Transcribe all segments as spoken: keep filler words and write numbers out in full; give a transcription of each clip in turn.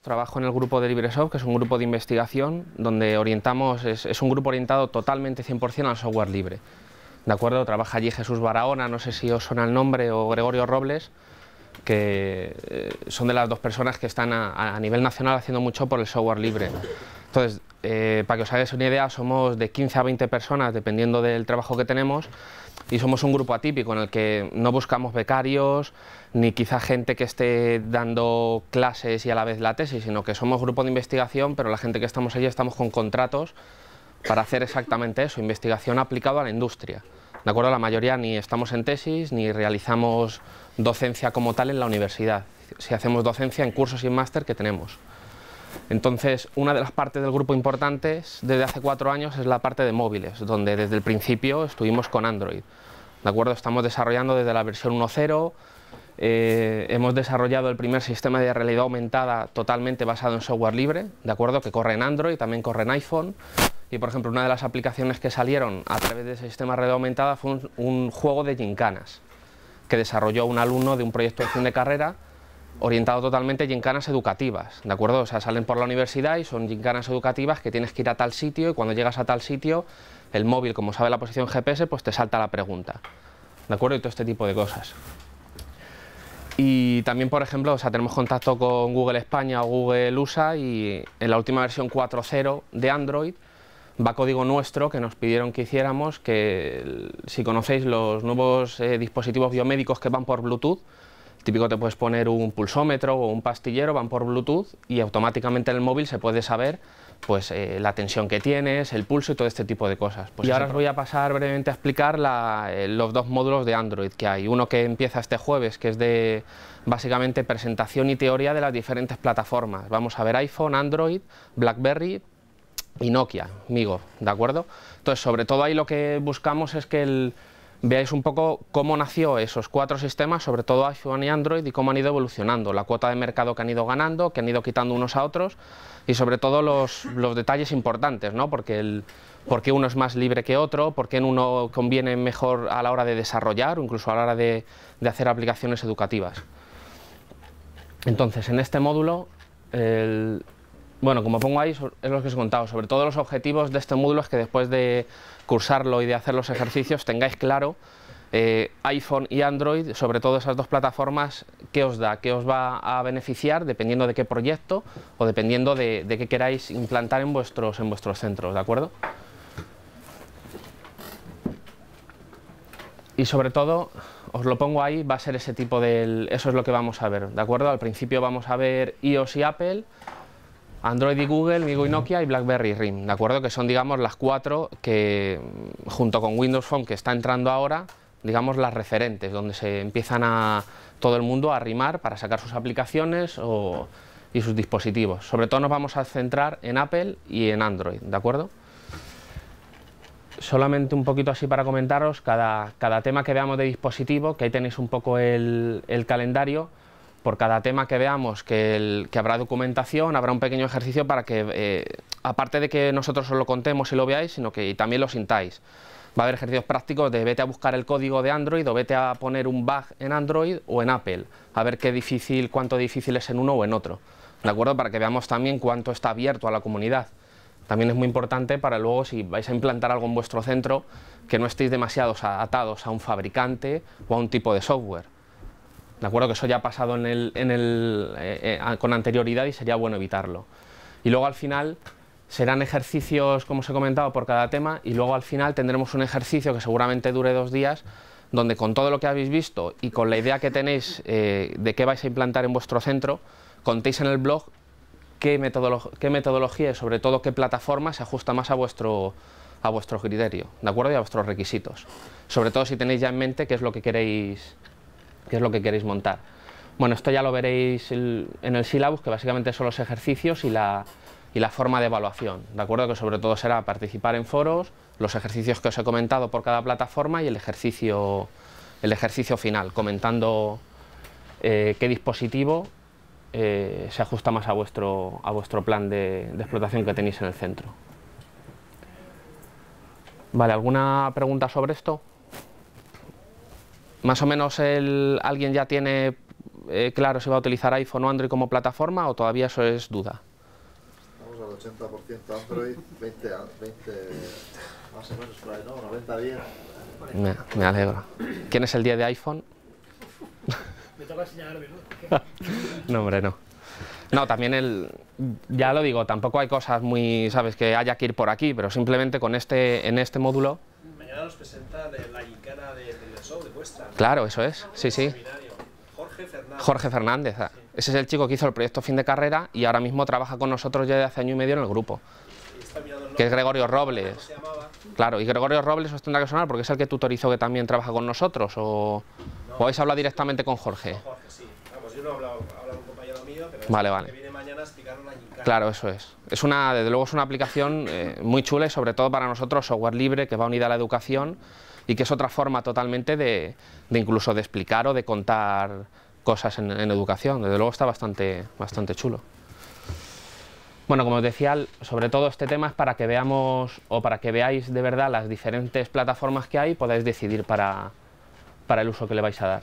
Trabajo en el grupo de LibreSoft, que es un grupo de investigación donde orientamos, es, es un grupo orientado totalmente cien por cien al software libre. ¿De acuerdo? Trabaja allí Jesús Barahona, no sé si os suena el nombre, o Gregorio Robles, que eh, son de las dos personas que están a, a nivel nacional haciendo mucho por el software libre. Entonces, eh, para que os hagáis una idea, somos de quince a veinte personas, dependiendo del trabajo que tenemos, y somos un grupo atípico en el que no buscamos becarios, ni quizá gente que esté dando clases y a la vez la tesis, sino que somos grupo de investigación, pero la gente que estamos allí estamos con contratos para hacer exactamente eso, investigación aplicada a la industria. ¿De acuerdo? La mayoría ni estamos en tesis, ni realizamos docencia como tal en la universidad. Si hacemos docencia en cursos y en máster que tenemos. Entonces, una de las partes del grupo importantes desde hace cuatro años es la parte de móviles, donde desde el principio estuvimos con Android. ¿De acuerdo? Estamos desarrollando desde la versión uno punto cero, eh, hemos desarrollado el primer sistema de realidad aumentada totalmente basado en software libre, ¿de acuerdo? Que corre en Android, también corre en iPhone. Y, por ejemplo, una de las aplicaciones que salieron a través de ese sistema de realidad aumentada fue un, un juego de gincanas que desarrolló un alumno de un proyecto de fin de carrera orientado totalmente a gincanas educativas, ¿de acuerdo? O sea, salen por la universidad y son gincanas educativas que tienes que ir a tal sitio, y cuando llegas a tal sitio, el móvil, como sabe la posición G P S, pues te salta la pregunta, ¿de acuerdo? Y todo este tipo de cosas. Y también, por ejemplo, o sea, tenemos contacto con Google España o Google U S A, y en la última versión cuatro punto cero de Android va código nuestro que nos pidieron que hiciéramos, que si conocéis los nuevos eh, dispositivos biomédicos que van por Bluetooth, típico te puedes poner un pulsómetro o un pastillero, van por Bluetooth y automáticamente en el móvil se puede saber pues, eh, la tensión que tienes, el pulso y todo este tipo de cosas. Pues y ahora os voy a pasar brevemente a explicar la, eh, los dos módulos de Android que hay. Uno que empieza este jueves, que es de básicamente presentación y teoría de las diferentes plataformas. Vamos a ver iPhone, Android, BlackBerry y Nokia, Migo, ¿de acuerdo? Entonces, sobre todo ahí lo que buscamos es que el, veáis un poco cómo nació esos cuatro sistemas, sobre todo iPhone y Android, y cómo han ido evolucionando, la cuota de mercado que han ido ganando, que han ido quitando unos a otros, y sobre todo los, los detalles importantes, ¿no? Porque el, por qué uno es más libre que otro, por qué en uno conviene mejor a la hora de desarrollar o incluso a la hora de, de hacer aplicaciones educativas. Entonces, en este módulo, el, bueno, como pongo ahí, es lo que os he contado. Sobre todo los objetivos de este módulo es que después de cursarlo y de hacer los ejercicios tengáis claro eh, iPhone y Android, sobre todo esas dos plataformas, qué os da, qué os va a beneficiar dependiendo de qué proyecto o dependiendo de, de qué queráis implantar en vuestros, en vuestros centros, ¿de acuerdo? Y sobre todo, os lo pongo ahí, va a ser ese tipo de... Eso es lo que vamos a ver, ¿de acuerdo? Al principio vamos a ver iOS y Apple, Android y Google, Migo y Nokia y BlackBerry y RIM, ¿de acuerdo? Que son, digamos, las cuatro que, junto con Windows Phone, que está entrando ahora, digamos, las referentes, donde se empiezan a todo el mundo a arrimar para sacar sus aplicaciones o, y sus dispositivos. Sobre todo nos vamos a centrar en Apple y en Android, ¿de acuerdo? Solamente un poquito así para comentaros, cada, cada tema que veamos de dispositivo, que ahí tenéis un poco el, el calendario. Por cada tema que veamos que, el, que habrá documentación, habrá un pequeño ejercicio para que, eh, aparte de que nosotros os lo contemos y lo veáis, sino que también lo sintáis. Va a haber ejercicios prácticos de vete a buscar el código de Android o vete a poner un bug en Android o en Apple, a ver qué difícil, cuánto difícil es en uno o en otro, ¿de acuerdo? Para que veamos también cuánto está abierto a la comunidad. También es muy importante para luego, si vais a implantar algo en vuestro centro, que no estéis demasiado atados a un fabricante o a un tipo de software. ¿De acuerdo? Que eso ya ha pasado en el, en el, eh, eh, con anterioridad y sería bueno evitarlo. Y luego al final serán ejercicios, como os he comentado, por cada tema, y luego al final tendremos un ejercicio que seguramente dure dos días, donde con todo lo que habéis visto y con la idea que tenéis eh, de qué vais a implantar en vuestro centro, contéis en el blog qué, metodolo qué metodología y sobre todo qué plataforma se ajusta más a vuestro, a vuestro criterio, ¿de acuerdo? Y a vuestros requisitos. Sobre todo si tenéis ya en mente qué es lo que queréis... qué es lo que queréis montar. Bueno, esto ya lo veréis el, en el syllabus, que básicamente son los ejercicios y la, y la forma de evaluación, ¿de acuerdo? Que sobre todo será participar en foros, los ejercicios que os he comentado por cada plataforma y el ejercicio, el ejercicio final, comentando eh, qué dispositivo eh, se ajusta más a vuestro, a vuestro plan de, de explotación que tenéis en el centro. Vale, ¿alguna pregunta sobre esto? Más o menos el, alguien ya tiene eh, claro si va a utilizar iPhone o Android como plataforma, o todavía eso es duda? Estamos al ochenta por ciento Android, veinte, veinte más o menos por ahí, ¿no? noventa diez. Me, me alegro. ¿Quién es el diez de iPhone? Me toca señalarme, ¿no? No, hombre, no. No, también el, ya lo digo, tampoco hay cosas muy, sabes, que haya que ir por aquí, pero simplemente con este, en este módulo... Mañana nos presenta de la gincana de, del show de vuestra, ¿no? Claro, eso es, sí, sí. Jorge Fernández. Jorge Fernández, sí. Ese es el chico que hizo el proyecto fin de carrera y ahora mismo trabaja con nosotros ya de hace año y medio en el grupo. Que es Gregorio Robles. Se llamaba. Claro, y Gregorio Robles os tendrá que sonar porque es el que tutorizó que también trabaja con nosotros, o, no, o habéis hablado directamente con Jorge. Con Jorge, sí. Vamos, yo no he hablado, ha hablado un compañero mío, pero vale, es vale. que viene mañana a explicar una gincana. Claro, eso es. Es una, desde luego es una aplicación eh, muy chula y sobre todo para nosotros software libre que va unida a la educación y que es otra forma totalmente de, de incluso de explicar o de contar cosas en, en educación. Desde luego está bastante, bastante chulo. Bueno, como os decía, sobre todo este tema es para que veamos o para que veáis de verdad las diferentes plataformas que hay y podáis decidir para, para el uso que le vais a dar.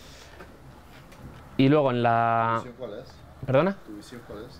Y luego en la... ¿Tu visión cuál es? ¿Perdona? ¿Tu visión cuál es?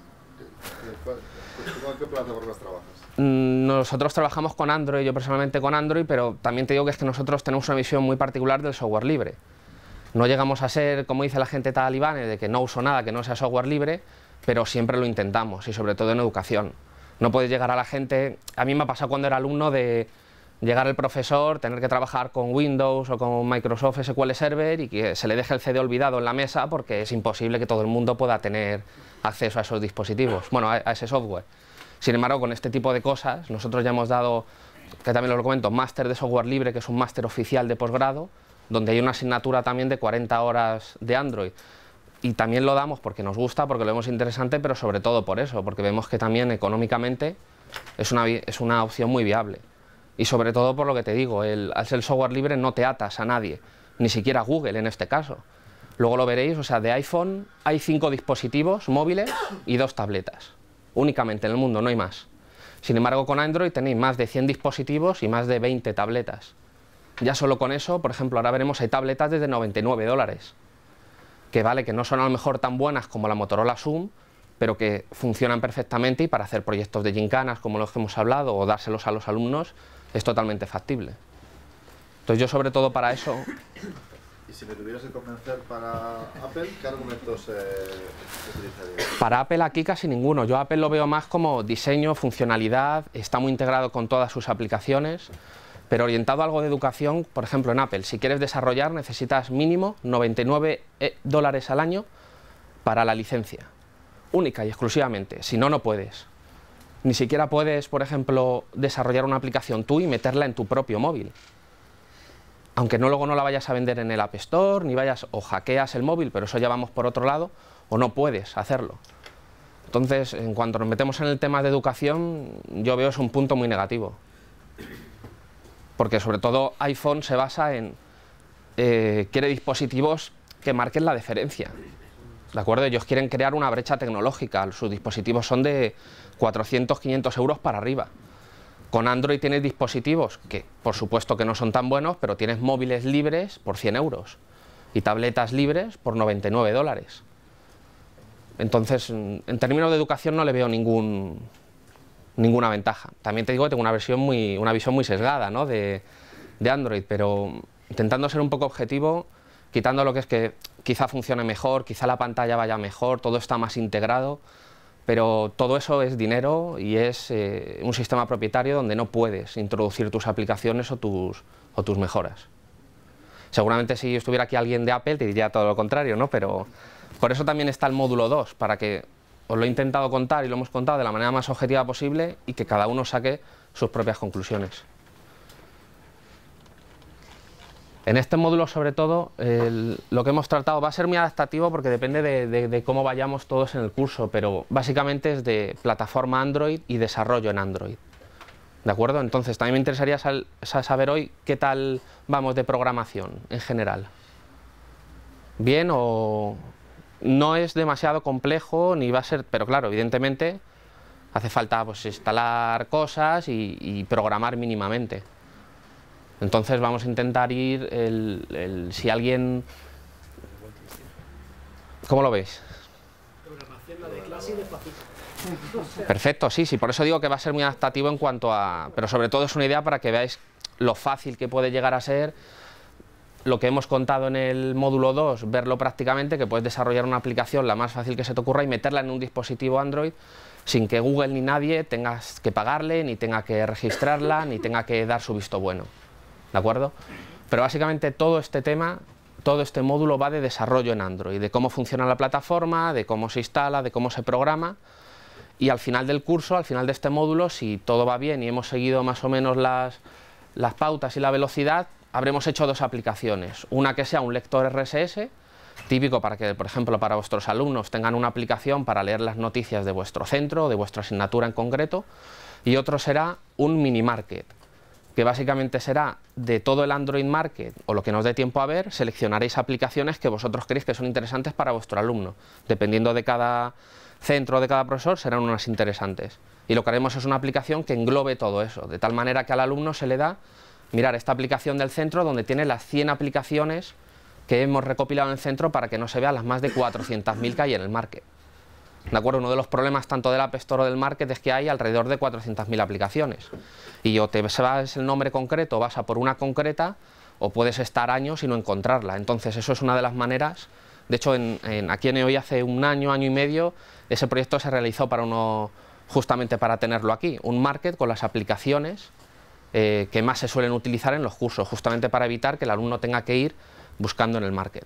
¿Con qué plataformas trabajas? Nosotros trabajamos con Android, yo personalmente con Android, pero también te digo que es que nosotros tenemos una visión muy particular del software libre. No llegamos a ser, como dice la gente talibane, de que no uso nada que no sea software libre, pero siempre lo intentamos, y sobre todo en educación. No puedes llegar a la gente... A mí me ha pasado cuando era alumno de llegar el profesor, tener que trabajar con Windows o con Microsoft S Q L Server y que se le deje el C D olvidado en la mesa porque es imposible que todo el mundo pueda tener acceso a esos dispositivos, bueno, a, a ese software. Sin embargo, con este tipo de cosas, nosotros ya hemos dado, que también lo comento, máster de software libre, que es un máster oficial de posgrado, donde hay una asignatura también de cuarenta horas de Android. Y también lo damos porque nos gusta, porque lo vemos interesante, pero sobre todo por eso, porque vemos que también económicamente es una, es una opción muy viable. Y sobre todo por lo que te digo, el, al ser software libre no te atas a nadie, ni siquiera a Google en este caso. Luego lo veréis, o sea, de iPhone hay cinco dispositivos móviles y dos tabletas, únicamente en el mundo, no hay más. Sin embargo, con Android tenéis más de cien dispositivos y más de veinte tabletas. Ya solo con eso, por ejemplo, ahora veremos, hay tabletas desde noventa y nueve dólares. Que vale, que no son a lo mejor tan buenas como la Motorola Zoom, pero que funcionan perfectamente y para hacer proyectos de gincanas como los que hemos hablado o dárselos a los alumnos es totalmente factible. Entonces yo sobre todo para eso... Y si me tuvieras que convencer para Apple, ¿qué argumentos eh, utilizarías? Para Apple aquí casi ninguno. Yo a Apple lo veo más como diseño, funcionalidad, está muy integrado con todas sus aplicaciones, pero orientado a algo de educación. Por ejemplo, en Apple, si quieres desarrollar necesitas mínimo noventa y nueve dólares al año para la licencia, única y exclusivamente, si no, no puedes. Ni siquiera puedes, por ejemplo, desarrollar una aplicación tú y meterla en tu propio móvil. Aunque no, luego no la vayas a vender en el App Store, ni vayas o hackeas el móvil, pero eso ya vamos por otro lado, o no puedes hacerlo. Entonces, en cuanto nos metemos en el tema de educación, yo veo es un punto muy negativo. Porque sobre todo iPhone se basa en, eh, quiere dispositivos que marquen la diferencia. ¿De acuerdo? Ellos quieren crear una brecha tecnológica, sus dispositivos son de cuatrocientos, quinientos euros para arriba. Con Android tienes dispositivos que, por supuesto que no son tan buenos, pero tienes móviles libres por cien euros y tabletas libres por noventa y nueve dólares. Entonces, en términos de educación no le veo ningún, ninguna ventaja. También te digo que tengo una, versión muy, una visión muy sesgada, ¿no?, de, de Android, pero intentando ser un poco objetivo, quitando lo que es que quizá funcione mejor, quizá la pantalla vaya mejor, todo está más integrado, pero todo eso es dinero y es eh, un sistema propietario donde no puedes introducir tus aplicaciones o tus, o tus mejoras. Seguramente si estuviera aquí alguien de Apple te diría todo lo contrario, ¿no? Pero por eso también está el módulo dos, para que os lo he intentado contar y lo hemos contado de la manera más objetiva posible y que cada uno saque sus propias conclusiones. En este módulo, sobre todo, el, lo que hemos tratado va a ser muy adaptativo porque depende de, de, de cómo vayamos todos en el curso, pero básicamente es de plataforma Android y desarrollo en Android. ¿De acuerdo? Entonces, también me interesaría sal, saber hoy qué tal vamos de programación en general. ¿Bien o...? No es demasiado complejo, ni va a ser, pero claro, evidentemente hace falta pues, instalar cosas y, y programar mínimamente. Entonces vamos a intentar ir, el, el, si alguien... ¿Cómo lo veis? Programación la de clase y despacito. Perfecto, sí, sí, por eso digo que va a ser muy adaptativo en cuanto a... Pero sobre todo es una idea para que veáis lo fácil que puede llegar a ser lo que hemos contado en el módulo dos, verlo prácticamente, que puedes desarrollar una aplicación la más fácil que se te ocurra y meterla en un dispositivo Android sin que Google ni nadie tengas que pagarle, ni tenga que registrarla, ni tenga que dar su visto bueno, ¿de acuerdo? Pero básicamente todo este tema, todo este módulo va de desarrollo en Android, de cómo funciona la plataforma, de cómo se instala, de cómo se programa. Y al final del curso, al final de este módulo, si todo va bien y hemos seguido más o menos las, las pautas y la velocidad, habremos hecho dos aplicaciones. Una que sea un lector R S S, típico para que, por ejemplo, para vuestros alumnos tengan una aplicación para leer las noticias de vuestro centro, de vuestra asignatura en concreto, y otro será un mini market, que básicamente será de todo el Android Market, o lo que nos dé tiempo a ver, seleccionaréis aplicaciones que vosotros creéis que son interesantes para vuestro alumno, dependiendo de cada centro de cada profesor serán unas interesantes. Y lo que haremos es una aplicación que englobe todo eso, de tal manera que al alumno se le da, mirar esta aplicación del centro donde tiene las cien aplicaciones que hemos recopilado en el centro para que no se vean las más de cuatrocientas mil que hay en el Market. ¿De acuerdo? Uno de los problemas tanto del App Store o del Market es que hay alrededor de cuatrocientas mil aplicaciones. Y o te vas el nombre concreto, vas a por una concreta, o puedes estar años y no encontrarla. Entonces eso es una de las maneras. De hecho, en, en, aquí en E O I hace un año, año y medio, ese proyecto se realizó para uno, justamente para tenerlo aquí, un market con las aplicaciones eh, que más se suelen utilizar en los cursos, justamente para evitar que el alumno tenga que ir buscando en el market.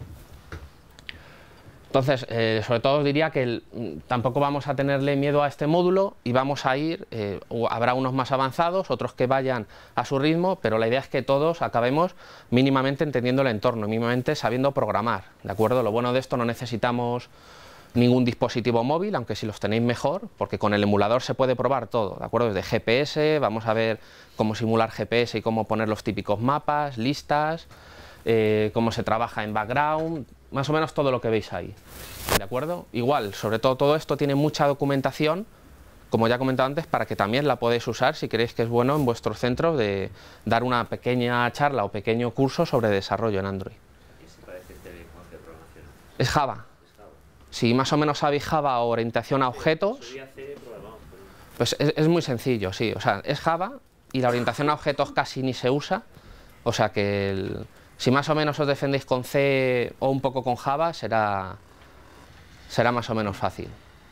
Entonces, eh, sobre todo os diría que el, tampoco vamos a tenerle miedo a este módulo y vamos a ir, eh, habrá unos más avanzados, otros que vayan a su ritmo, pero la idea es que todos acabemos mínimamente entendiendo el entorno, mínimamente sabiendo programar, ¿de acuerdo? Lo bueno de esto, no necesitamos ningún dispositivo móvil, aunque si los tenéis mejor, porque con el emulador se puede probar todo, ¿de acuerdo? Desde G P S, vamos a ver cómo simular G P S y cómo poner los típicos mapas, listas, eh, cómo se trabaja en background, más o menos todo lo que veis ahí, ¿de acuerdo? Igual, sobre todo todo esto tiene mucha documentación, como ya he comentado antes, para que también la podéis usar si creéis que es bueno en vuestro centro de dar una pequeña charla o pequeño curso sobre desarrollo en Android. ¿Y se parece este lenguaje de programación? Es Java. Es Java. Si más o menos sabéis Java o orientación a objetos, pues es, es muy sencillo, sí. O sea, es Java y la orientación a objetos casi ni se usa, o sea que el, si más o menos os defendéis con C o un poco con Java, será, será más o menos fácil.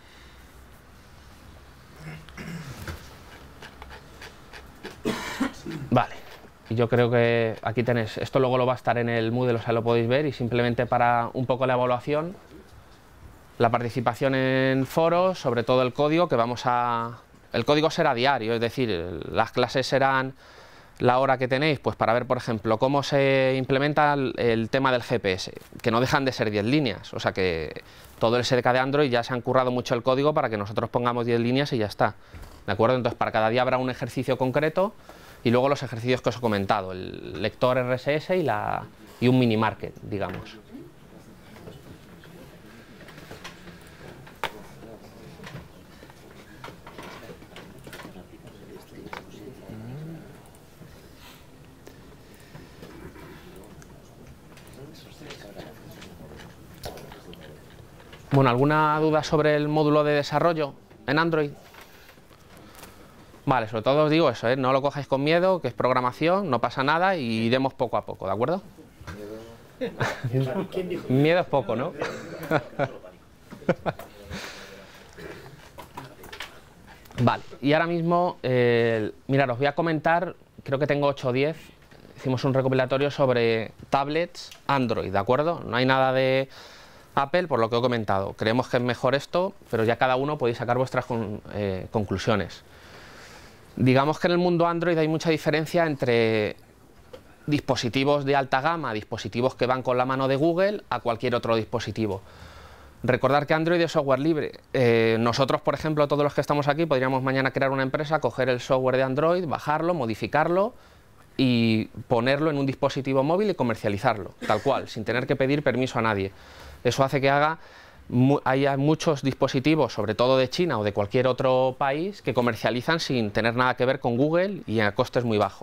Vale, y yo creo que aquí tenéis, esto luego lo va a estar en el Moodle, o sea, lo podéis ver, y simplemente para un poco la evaluación, la participación en foros, sobre todo el código, que vamos a... El código será diario, es decir, las clases serán la hora que tenéis, pues para ver, por ejemplo, cómo se implementa el, el tema del G P S, que no dejan de ser diez líneas, o sea que todo el S D K de Android ya se han currado mucho el código para que nosotros pongamos diez líneas y ya está, ¿de acuerdo? Entonces para cada día habrá un ejercicio concreto y luego los ejercicios que os he comentado, el lector R S S y, la, y un mini market, digamos. Bueno, ¿alguna duda sobre el módulo de desarrollo en Android? Vale, sobre todo os digo eso, ¿eh? No lo cojáis con miedo, que es programación, no pasa nada y iremos poco a poco, ¿de acuerdo? Miedo es poco, ¿no? Vale, y ahora mismo, eh, mirad, os voy a comentar, creo que tengo ocho o diez, hicimos un recopilatorio sobre tablets Android, ¿de acuerdo? No hay nada de Apple, por lo que he comentado. Creemos que es mejor esto, pero ya cada uno podéis sacar vuestras con, eh, conclusiones. Digamos que en el mundo Android hay mucha diferencia entre dispositivos de alta gama, dispositivos que van con la mano de Google, a cualquier otro dispositivo. Recordar que Android es software libre. Eh, nosotros, por ejemplo, todos los que estamos aquí, podríamos mañana crear una empresa, coger el software de Android, bajarlo, modificarlo y ponerlo en un dispositivo móvil y comercializarlo, tal cual, sin tener que pedir permiso a nadie. Eso hace que haga, mu haya muchos dispositivos, sobre todo de China o de cualquier otro país, que comercializan sin tener nada que ver con Google y a costes muy bajos.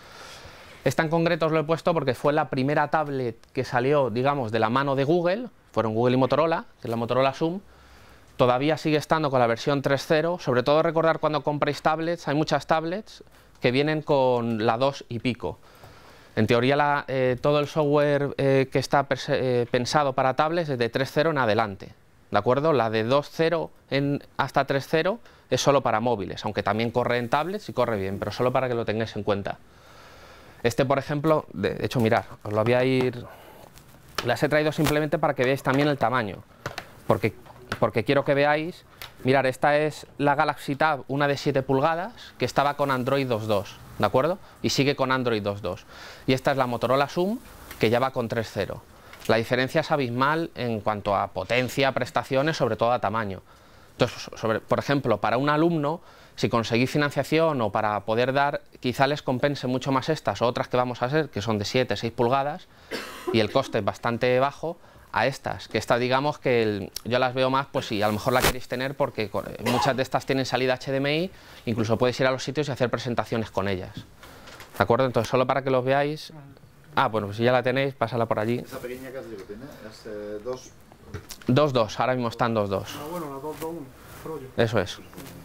Esta en concreto os lo he puesto porque fue la primera tablet que salió, digamos, de la mano de Google, fueron Google y Motorola, que es la Motorola Zoom. Todavía sigue estando con la versión tres punto cero, sobre todo recordar cuando compréis tablets, hay muchas tablets que vienen con la dos y pico. En teoría la, eh, todo el software eh, que está eh, pensado para tablets es de tres punto cero en adelante, ¿de acuerdo? La de dos punto cero en, hasta tres punto cero es solo para móviles, aunque también corre en tablets y corre bien, pero solo para que lo tengáis en cuenta. Este, por ejemplo, de, de hecho, mirad, os lo voy a ir... Las he traído simplemente para que veáis también el tamaño, porque, porque quiero que veáis... Mirad, esta es la Galaxy Tab, una de siete pulgadas, que estaba con Android dos punto dos, ¿de acuerdo? Y sigue con Android dos punto dos. Y esta es la Motorola Zoom, que ya va con tres punto cero. La diferencia es abismal en cuanto a potencia, prestaciones, sobre todo a tamaño. Entonces, sobre, por ejemplo, para un alumno, si conseguís financiación o para poder dar, quizá les compense mucho más estas o otras que vamos a hacer, que son de siete, seis pulgadas, y el coste es bastante bajo, a estas, que estas digamos que el, yo las veo más, pues si a lo mejor la queréis tener porque muchas de estas tienen salida H D M I, incluso podéis ir a los sitios y hacer presentaciones con ellas. ¿De acuerdo? Entonces, solo para que los veáis... Ah, bueno, pues si ya la tenéis, pásala por allí. Esa pequeña que has dicho que tiene es eh, dos... dos punto dos, ahora mismo están dos punto dos. Ah, bueno, la dos punto uno, rollo. Eso es.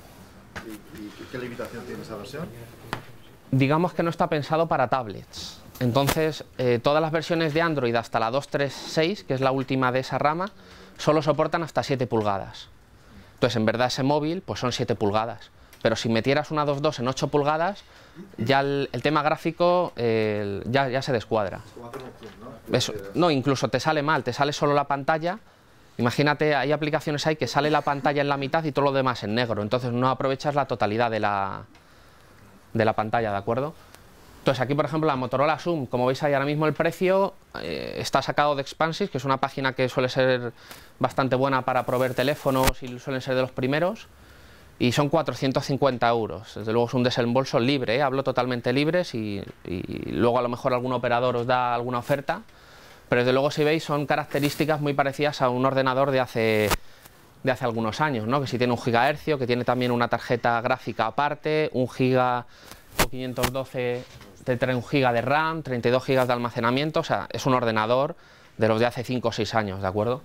¿Y, y qué limitación tiene esa versión? Digamos que no está pensado para tablets. Entonces, eh, todas las versiones de Android hasta la dos punto tres punto seis, que es la última de esa rama, solo soportan hasta siete pulgadas. Entonces, en verdad ese móvil pues son siete pulgadas. Pero si metieras una dos punto dos en ocho pulgadas, ya el, el tema gráfico eh, ya, ya se descuadra. Es como hacer un zoom, ¿no? Eso, no, incluso te sale mal, te sale solo la pantalla. Imagínate, hay aplicaciones ahí que sale la pantalla en la mitad y todo lo demás en negro. Entonces no aprovechas la totalidad de la, de la pantalla, ¿de acuerdo? Entonces aquí, por ejemplo, la Motorola Zoom, como veis ahí ahora mismo el precio eh, está sacado de Expansys, que es una página que suele ser bastante buena para proveer teléfonos y suelen ser de los primeros, y son cuatrocientos cincuenta euros. Desde luego es un desembolso libre, ¿eh? Hablo totalmente libres y, y luego a lo mejor algún operador os da alguna oferta, pero desde luego si veis son características muy parecidas a un ordenador de hace, de hace algunos años, ¿no? Que si tiene un gigahercio, que tiene también una tarjeta gráfica aparte, un giga o quinientos doce... te trae un giga de RAM, treinta y dos gigas de almacenamiento, o sea, es un ordenador de los de hace cinco o seis años, ¿de acuerdo?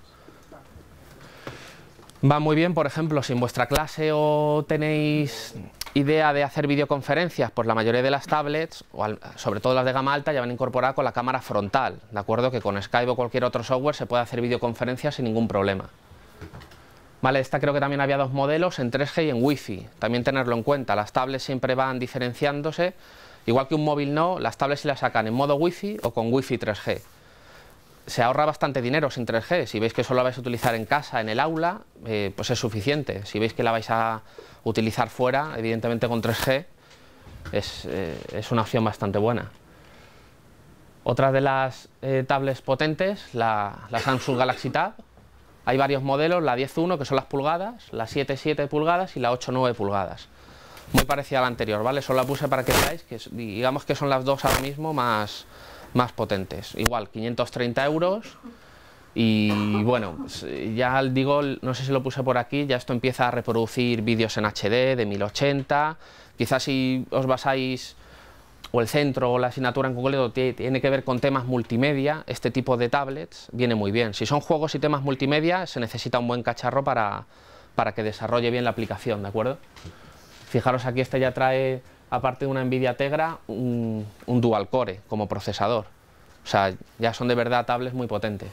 Va muy bien, por ejemplo, si en vuestra clase o tenéis idea de hacer videoconferencias, pues la mayoría de las tablets, o al, sobre todo las de gama alta, ya van incorporadas con la cámara frontal, ¿de acuerdo? Que con Skype o cualquier otro software se puede hacer videoconferencias sin ningún problema. Vale, esta creo que también había dos modelos, en tres G y en Wi-Fi, también tenerlo en cuenta, las tablets siempre van diferenciándose. Igual que un móvil no, las tablets se las sacan en modo Wi-Fi o con Wi-Fi tres G. Se ahorra bastante dinero sin tres G. Si veis que solo la vais a utilizar en casa, en el aula, eh, pues es suficiente. Si veis que la vais a utilizar fuera, evidentemente con tres G es, eh, es una opción bastante buena. Otra de las eh, tablets potentes, la, la Samsung Galaxy Tab. Hay varios modelos, la diez punto uno que son las pulgadas, la siete punto siete pulgadas y la ocho punto nueve pulgadas. Muy parecida a la anterior, ¿vale? Solo la puse para que veáis que digamos que son las dos ahora mismo más, más potentes. Igual, quinientos treinta euros y bueno, pues ya digo, no sé si lo puse por aquí, ya esto empieza a reproducir vídeos en H D de mil ochenta. Quizás si os basáis, o el centro o la asignatura en concreto tiene que ver con temas multimedia, este tipo de tablets viene muy bien. Si son juegos y temas multimedia, se necesita un buen cacharro para, para que desarrolle bien la aplicación, ¿de acuerdo? Fijaros, aquí este ya trae, aparte de una Nvidia Tegra, un, un dual core como procesador. O sea, ya son de verdad tablets muy potentes.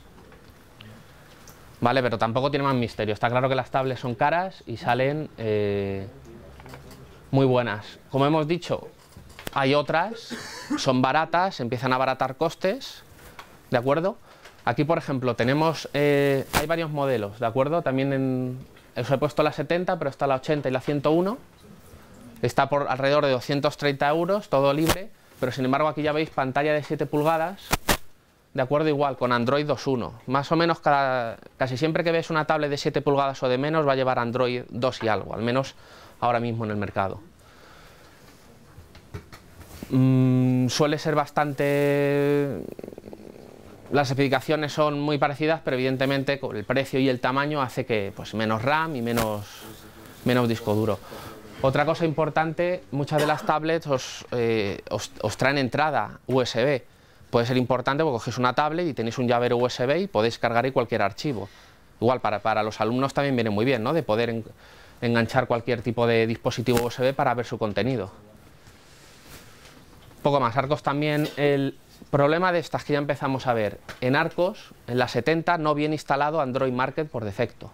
Vale, pero tampoco tiene más misterio. Está claro que las tablets son caras y salen eh, muy buenas. Como hemos dicho, hay otras, son baratas, empiezan a abaratar costes, ¿de acuerdo? Aquí, por ejemplo, tenemos, eh, hay varios modelos, ¿de acuerdo? También en... Os he puesto la setenta, pero está la ochenta y la ciento uno. Está por alrededor de doscientos treinta euros, todo libre. Pero sin embargo aquí ya veis pantalla de siete pulgadas. De acuerdo, igual, con Android dos punto uno. Más o menos cada, casi siempre que ves una tablet de siete pulgadas o de menos va a llevar Android dos y algo. Al menos ahora mismo en el mercado. Mm, suele ser bastante... Las especificaciones son muy parecidas, pero evidentemente con el precio y el tamaño hace que pues, menos RAM y menos, menos disco duro. Otra cosa importante, muchas de las tablets os, eh, os, os traen entrada U S B, puede ser importante porque cogéis una tablet y tenéis un llavero U S B y podéis cargar ahí cualquier archivo. Igual para, para los alumnos también viene muy bien, ¿no? De poder en, enganchar cualquier tipo de dispositivo U S B para ver su contenido. Poco más. Arcos también, el problema de estas que ya empezamos a ver. En Arcos, en la setenta, no viene instalado Android Market por defecto.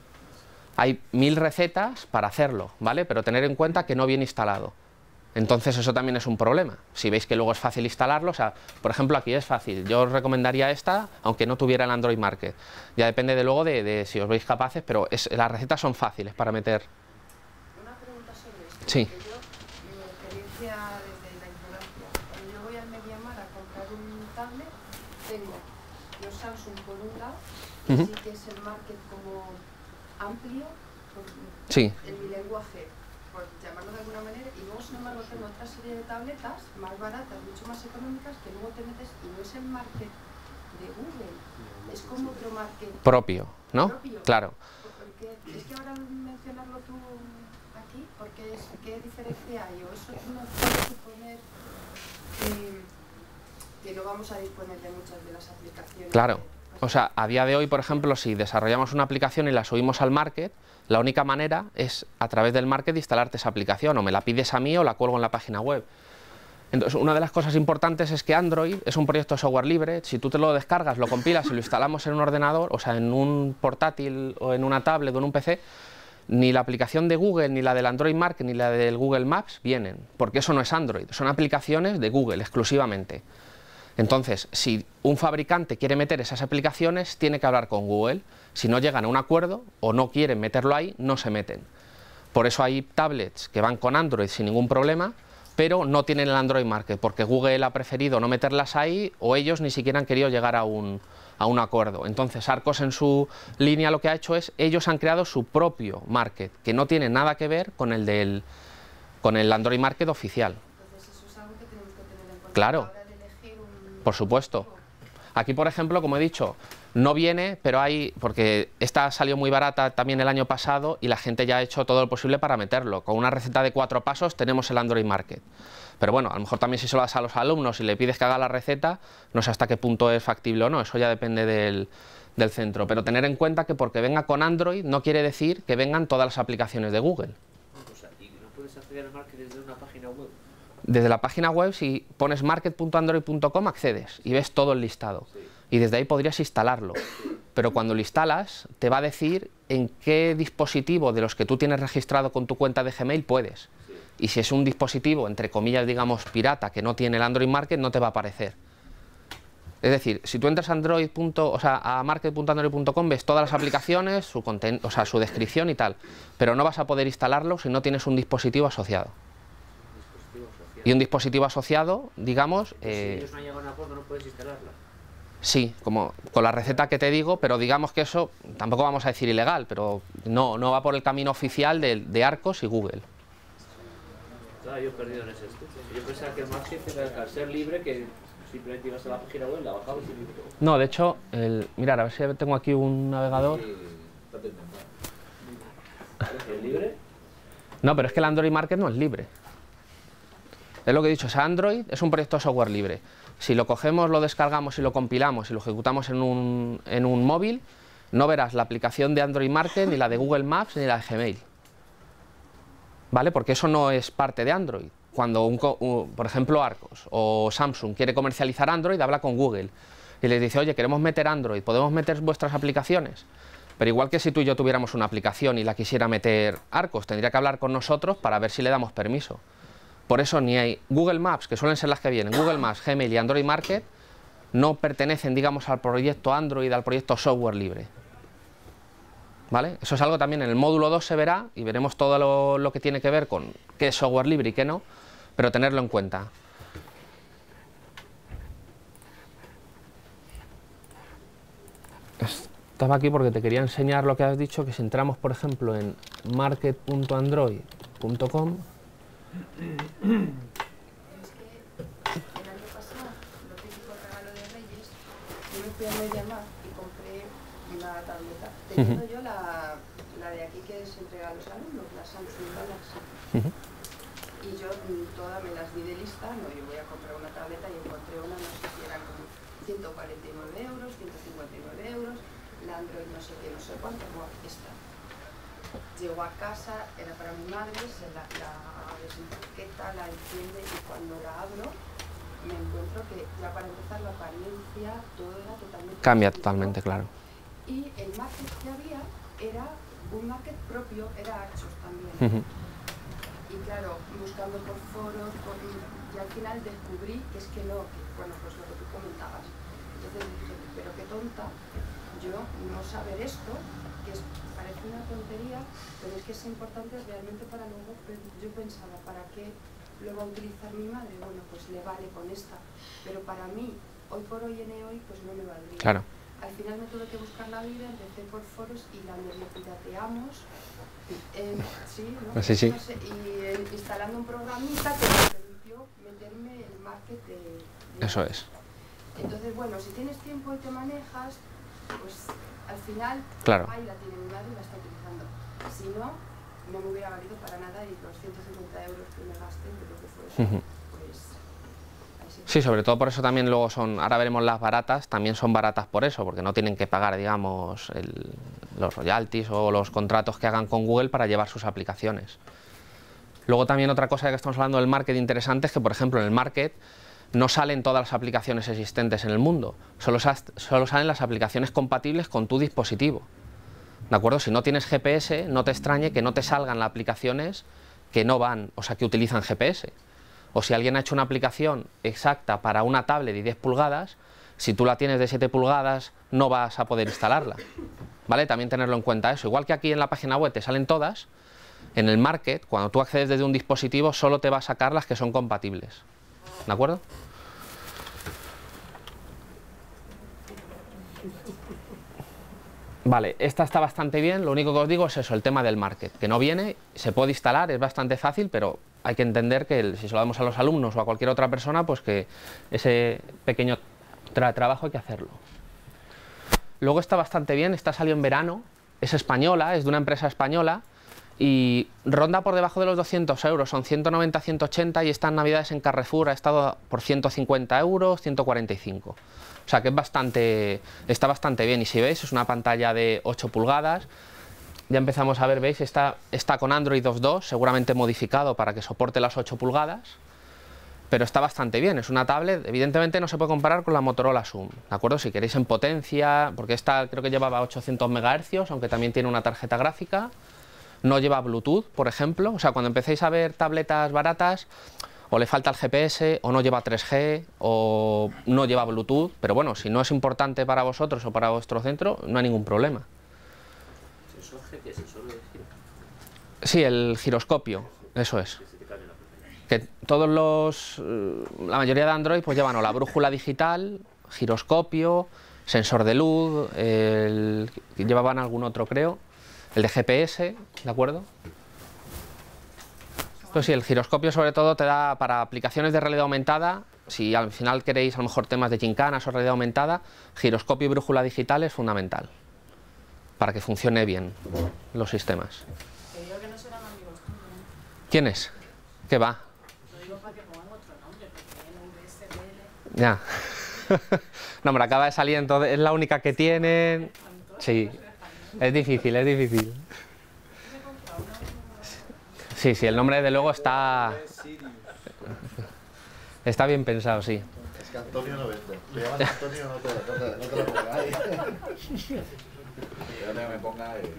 Hay mil recetas para hacerlo, ¿vale? Pero tener en cuenta que no viene instalado. Entonces eso también es un problema. Si veis que luego es fácil instalarlo, o sea, por ejemplo aquí es fácil. Yo os recomendaría esta, aunque no tuviera el Android Market. Ya depende de luego de, de si os veis capaces, pero es, las recetas son fáciles para meter. Una pregunta sobre esto. Sí. Porque yo, mi experiencia desde la ignorancia, cuando yo voy al MediaMarkt a comprar un tablet, tengo los Samsung por un lado, que Uh-huh. sí que es el market como amplio, por, Sí. en mi lenguaje, por llamarlo de alguna manera, y luego sin embargo tengo otra serie de tabletas más baratas, mucho más económicas, que luego te metes y no es el market de Google, es como otro market Propio, ¿no? propio. Claro. Porque es que ahora al mencionarlo tú aquí, porque es, ¿qué diferencia hay? O eso tú no puedes suponer que, que no vamos a disponer de muchas de las aplicaciones. Claro. de- O sea, a día de hoy, por ejemplo, si desarrollamos una aplicación y la subimos al Market, la única manera es a través del Market instalarte esa aplicación, o me la pides a mí o la cuelgo en la página web. Entonces, una de las cosas importantes es que Android es un proyecto de software libre. Si tú te lo descargas, lo compilas y lo instalamos en un ordenador, o sea, en un portátil o en una tablet o en un P C, ni la aplicación de Google, ni la del Android Market, ni la del Google Maps vienen, porque eso no es Android, son aplicaciones de Google exclusivamente. Entonces, si un fabricante quiere meter esas aplicaciones, tiene que hablar con Google. Si no llegan a un acuerdo o no quieren meterlo ahí, no se meten. Por eso hay tablets que van con Android sin ningún problema, pero no tienen el Android Market, porque Google ha preferido no meterlas ahí o ellos ni siquiera han querido llegar a un, a un acuerdo. Entonces, Arcos en su línea lo que ha hecho es, ellos han creado su propio Market, que no tiene nada que ver con el, del, con el Android Market oficial. Entonces eso es algo que tenemos que tener en cuenta Claro. a la hora de elegir un... Por supuesto. Aquí, por ejemplo, como he dicho, no viene, pero hay, porque esta salió muy barata también el año pasado y la gente ya ha hecho todo lo posible para meterlo. Con una receta de cuatro pasos tenemos el Android Market. Pero bueno, a lo mejor también si se lo das a los alumnos y le pides que haga la receta, no sé hasta qué punto es factible o no, eso ya depende del, del centro. Pero tener en cuenta que porque venga con Android no quiere decir que vengan todas las aplicaciones de Google. O sea, ¿y no puedes acceder al market desde una página web? Desde la página web, si pones market punto android punto com, accedes y ves todo el listado. Sí. Y desde ahí podrías instalarlo. Pero cuando lo instalas, te va a decir en qué dispositivo de los que tú tienes registrado con tu cuenta de Gmail puedes. Sí. Y si es un dispositivo, entre comillas, digamos, pirata, que no tiene el Android Market, no te va a aparecer. Es decir, si tú entras a Android. O sea, a market punto android punto com, ves todas las aplicaciones, su conten- o sea, su descripción y tal. Pero no vas a poder instalarlo si no tienes un dispositivo asociado. Dispositivo asociado. Y un dispositivo asociado, digamos, Pero eh, si ellos no han llegado a un acuerdo, no puedes instalarla. sí, como con la receta que te digo, pero digamos que eso tampoco vamos a decir ilegal, pero no, no va por el camino oficial de, de Arcos y Google. Estaba yo perdido en ese estudio. Yo pensaba que el market era al ser libre, que simplemente ibas a la página web, la bajabas y listo. No, de hecho, el, mirad, a ver si tengo aquí un navegador. ¿Es libre? No, pero es que el Android Market no es libre. Es lo que he dicho, o sea, Android es un proyecto de software libre. Si lo cogemos, lo descargamos y lo compilamos y lo ejecutamos en un, en un móvil, no verás la aplicación de Android Market, ni la de Google Maps, ni la de Gmail. ¿Vale? Porque eso no es parte de Android. Cuando, un, un, por ejemplo, Arcos o Samsung quiere comercializar Android, habla con Google y les dice, oye, queremos meter Android, ¿podemos meter vuestras aplicaciones? Pero igual que si tú y yo tuviéramos una aplicación y la quisiera meter Arcos, tendría que hablar con nosotros para ver si le damos permiso. Por eso ni hay Google Maps, que suelen ser las que vienen, Google Maps, Gmail y Android Market, no pertenecen, digamos, al proyecto Android, al proyecto software libre. ¿Vale? Eso es algo también en el módulo dos se verá y veremos todo lo, lo que tiene que ver con qué es software libre y qué no, pero tenerlo en cuenta. Estaba aquí porque te quería enseñar lo que has dicho, que si entramos, por ejemplo, en market punto android punto com. Es que el año pasado, lo típico regalo de Reyes, yo me fui a MediaMarkt y compré una tableta. Teniendo yo la, la de aquí que se entrega a los alumnos, la Samsung Galaxy. Uh-huh. Y yo mm, todas me las di de lista, no, yo voy a comprar una tableta y encontré una, no sé si eran como ciento cuarenta y nueve euros, ciento cincuenta y nueve euros, la Android no sé qué, no sé cuánto, bueno, esta. Llego a casa, era para mi madre, se la, la desinfecta, la enciende y cuando la abro me encuentro que ya para empezar la apariencia, todo era totalmente... Cambia distinto. totalmente, claro. Y el market que había era un market propio, era Archos también. Uh-huh. Y claro, buscando por foros, por, y al final descubrí que es que no, que, bueno, pues lo que tú comentabas. Entonces dije, pero qué tonta, yo no saber esto, que es, parece una tontería, pero es que es importante realmente para luego, yo pensaba, ¿para qué lo va a utilizar mi madre? Bueno, pues le vale con esta, pero para mí, hoy por hoy en hoy, pues no me valdría. Claro. Al final me tuve que buscar la vida, empecé por foros y la medio pirateamos. Eh, sí, ¿no? Sí, sí. No sé, y eh, instalando un programita que me permitió meterme el market de, de... Eso es. Entonces, bueno, si tienes tiempo y te manejas, pues al final, Claro. ahí la tiene mi madre y la está utilizando. Si no, no me hubiera valido para nada y los ciento cincuenta euros que me gasté, creo que fue eso, Uh-huh. pues... ahí sí. Sí, sobre todo por eso también luego son, ahora veremos las baratas, también son baratas por eso, porque no tienen que pagar, digamos, el, los royalties o los contratos que hagan con Google para llevar sus aplicaciones. Luego también otra cosa que estamos hablando del market interesante es que, por ejemplo, en el market no salen todas las aplicaciones existentes en el mundo, solo, solo salen las aplicaciones compatibles con tu dispositivo. ¿De acuerdo? Si no tienes G P S, no te extrañe que no te salgan las aplicaciones que no van, o sea, que utilizan G P S. O si alguien ha hecho una aplicación exacta para una tablet de diez pulgadas, si tú la tienes de siete pulgadas, no vas a poder instalarla. ¿Vale? También tenerlo en cuenta eso. Igual que aquí en la página web te salen todas, en el market, cuando tú accedes desde un dispositivo, solo te va a sacar las que son compatibles. ¿De acuerdo? Vale, esta está bastante bien, lo único que os digo es eso, el tema del market, que no viene, se puede instalar, es bastante fácil, pero hay que entender que el, si se lo damos a los alumnos o a cualquier otra persona, pues que ese pequeño tra trabajo hay que hacerlo. Luego está bastante bien, esta salió en verano, es española, es de una empresa española y ronda por debajo de los doscientos euros, son ciento noventa, ciento ochenta y estas navidades en Carrefour ha estado por ciento cincuenta euros, ciento cuarenta y cinco. O sea que es bastante, está bastante bien y si veis es una pantalla de ocho pulgadas, ya empezamos a ver, veis, está, está con Android dos punto dos, seguramente modificado para que soporte las ocho pulgadas, pero está bastante bien, es una tablet, evidentemente no se puede comparar con la Motorola Zoom, ¿de acuerdo? Si queréis en potencia, porque esta creo que llevaba ochocientos megahercios, aunque también tiene una tarjeta gráfica, no lleva Bluetooth, por ejemplo, o sea, cuando empecéis a ver tabletas baratas, o le falta el G P S, o no lleva tres G, o no lleva Bluetooth, pero bueno, si no es importante para vosotros o para vuestro centro, no hay ningún problema. ¿Sensor G qué es? ¿Sensor de giro? Sí, el giroscopio, eso es. Que todos los, la mayoría de Android pues llevan o la brújula digital, giroscopio, sensor de luz, el, llevaban algún otro creo, el de G P S, ¿de acuerdo? Pues sí, el giroscopio sobre todo te da para aplicaciones de realidad aumentada, si al final queréis a lo mejor temas de gincanas o realidad aumentada, giroscopio y brújula digital es fundamental para que funcione bien los sistemas. Que digo que no serán amigos tuyos, ¿no? ¿Quién es? ¿Qué va? Lo digo para que pongan otro nombre, porque en V S B L... Ya. No, hombre, acaba de salir, entonces es la única que tienen. Sí, es difícil, es difícil. Sí, sí, el nombre desde luego está... Está bien pensado, sí. Es que Antonio no vende. Le llamas Antonio, no te, no te, no te lo pongáis. Yo no me ponga... Eh...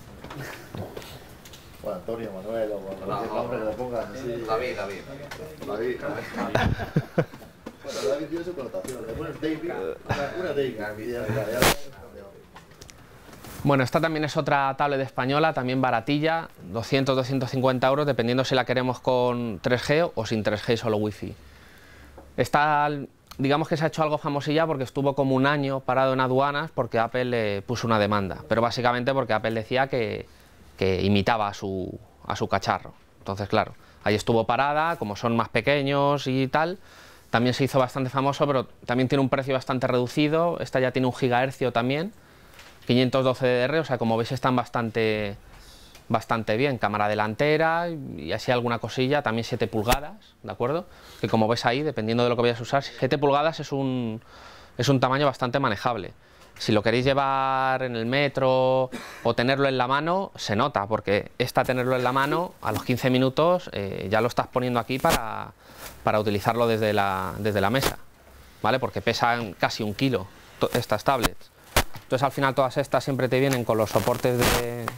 O Antonio, Manuel, o cualquier nombre que le pongas así. David, David. David. Bueno, David tiene su connotación. Le pones David, una, una David. Y ya, ya, ya. Bueno, esta también es otra tablet española, también baratilla, doscientos, doscientos cincuenta euros, dependiendo si la queremos con tres G o sin tres G y solo Wi-Fi. Esta, digamos que se ha hecho algo famosilla porque estuvo como un año parado en aduanas porque Apple le puso una demanda, pero básicamente porque Apple decía que, que imitaba a su, a su cacharro. Entonces, claro, ahí estuvo parada, como son más pequeños y tal, también se hizo bastante famoso, pero también tiene un precio bastante reducido, esta ya tiene un gigahercio también, quinientos doce D D R, o sea, como veis están bastante, bastante bien, cámara delantera y así alguna cosilla, también siete pulgadas, ¿de acuerdo? Que como ves ahí, dependiendo de lo que vayas a usar, siete pulgadas es un, es un tamaño bastante manejable. Si lo queréis llevar en el metro o tenerlo en la mano, se nota, porque esta tenerlo en la mano, a los quince minutos eh, ya lo estás poniendo aquí para, para utilizarlo desde la, desde la mesa, ¿vale? Porque pesan casi un kilo estas tablets. Entonces al final todas estas siempre te vienen con los soportes de...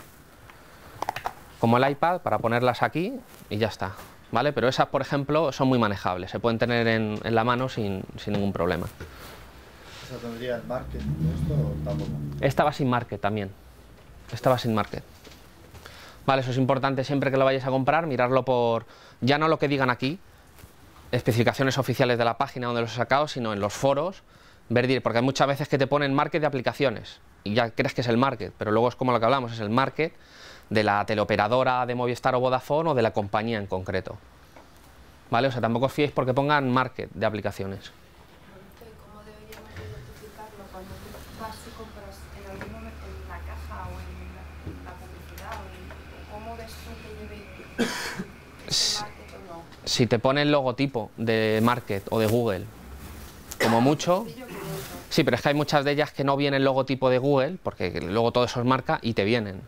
como el iPad, para ponerlas aquí y ya está, ¿vale? Pero esas, por ejemplo, son muy manejables, se pueden tener en, en la mano sin, sin ningún problema. ¿Esa tendría el market de esto o tampoco? Esta va sin market también, esta va sin market. Vale, eso es importante siempre que lo vayáis a comprar, mirarlo por, ya no lo que digan aquí, especificaciones oficiales de la página donde los he sacado, sino en los foros, ver, porque hay muchas veces que te ponen market de aplicaciones y ya crees que es el market, pero luego es como lo que hablamos, es el market de la teleoperadora de Movistar o Vodafone o de la compañía en concreto. ¿Vale? O sea, tampoco os fiéis porque pongan market de aplicaciones. ¿Cómo deberíamos identificarlo cuando tú vas y compras en algún momento en la caja o en la, en la publicidad? O en, ¿Cómo ves tú que lleve ese market o no? Si te pone el logotipo de market o de Google, como mucho... Sí, pero es que hay muchas de ellas que no viene el logotipo de Google, porque luego todo eso es marca y te vienen.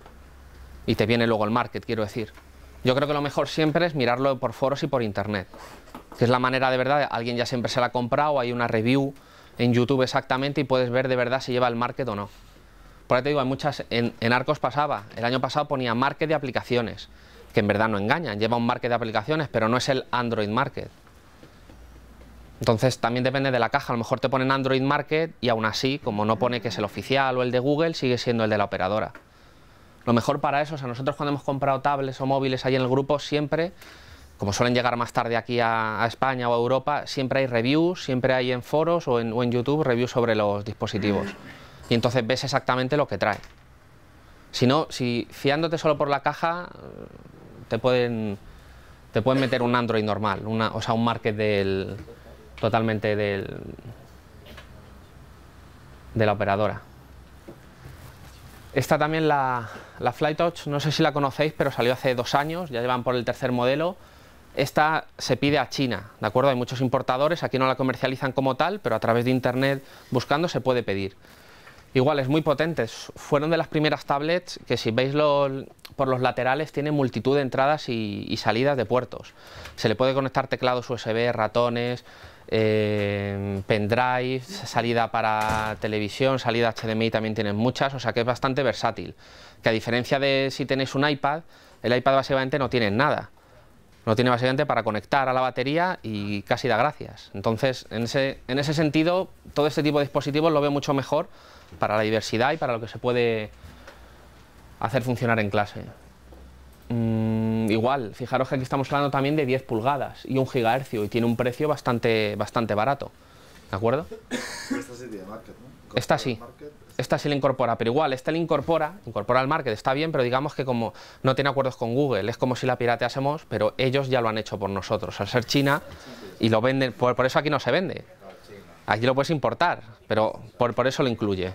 Y te viene luego el market, quiero decir. Yo creo que lo mejor siempre es mirarlo por foros y por internet, que es la manera de verdad, alguien ya siempre se la ha comprado, hay una review en YouTube exactamente y puedes ver de verdad si lleva el market o no. Por ahí te digo, hay muchas, en, en Arcos pasaba, el año pasado ponía market de aplicaciones, que en verdad no engañan, lleva un market de aplicaciones, pero no es el Android Market. Entonces también depende de la caja, a lo mejor te ponen Android Market y aún así, como no pone que es el oficial o el de Google, sigue siendo el de la operadora. Lo mejor para eso, o sea, nosotros cuando hemos comprado tablets o móviles ahí en el grupo, siempre, como suelen llegar más tarde aquí a, a España o a Europa, siempre hay reviews, siempre hay en foros o en, o en YouTube reviews sobre los dispositivos. Y entonces ves exactamente lo que trae. Si no, si fiándote solo por la caja, te pueden, te pueden meter un Android normal, una, o sea, un market del... totalmente del, de la operadora. Esta también, la, la FlyTouch, no sé si la conocéis, pero salió hace dos años, ya llevan por el tercer modelo. Esta se pide a China, ¿de acuerdo? Hay muchos importadores, aquí no la comercializan como tal, pero a través de internet buscando se puede pedir. Igual, es muy potente, fueron de las primeras tablets que si veis lo, por los laterales tiene multitud de entradas y, y salidas de puertos. Se le puede conectar teclados U S B, ratones, eh, pendrive, salida para televisión, salida H D M I también tienen muchas, o sea que es bastante versátil. Que a diferencia de si tenéis un iPad, el iPad básicamente no tiene nada. No tiene básicamente para conectar a la batería y casi da gracias. Entonces, en ese, en ese sentido, todo este tipo de dispositivos lo veo mucho mejor para la diversidad y para lo que se puede hacer funcionar en clase. Mm, igual, fijaros que aquí estamos hablando también de diez pulgadas y un gigahercio y tiene un precio bastante, bastante barato, ¿de acuerdo? Esta sí tiene market, ¿no? Esta sí, esta sí le incorpora, pero igual, esta le incorpora, incorpora el market, está bien, pero digamos que como no tiene acuerdos con Google, es como si la pirateásemos, pero ellos ya lo han hecho por nosotros, al ser China, y lo venden, por, por eso aquí no se vende. Aquí lo puedes importar, pero por, por eso lo incluye.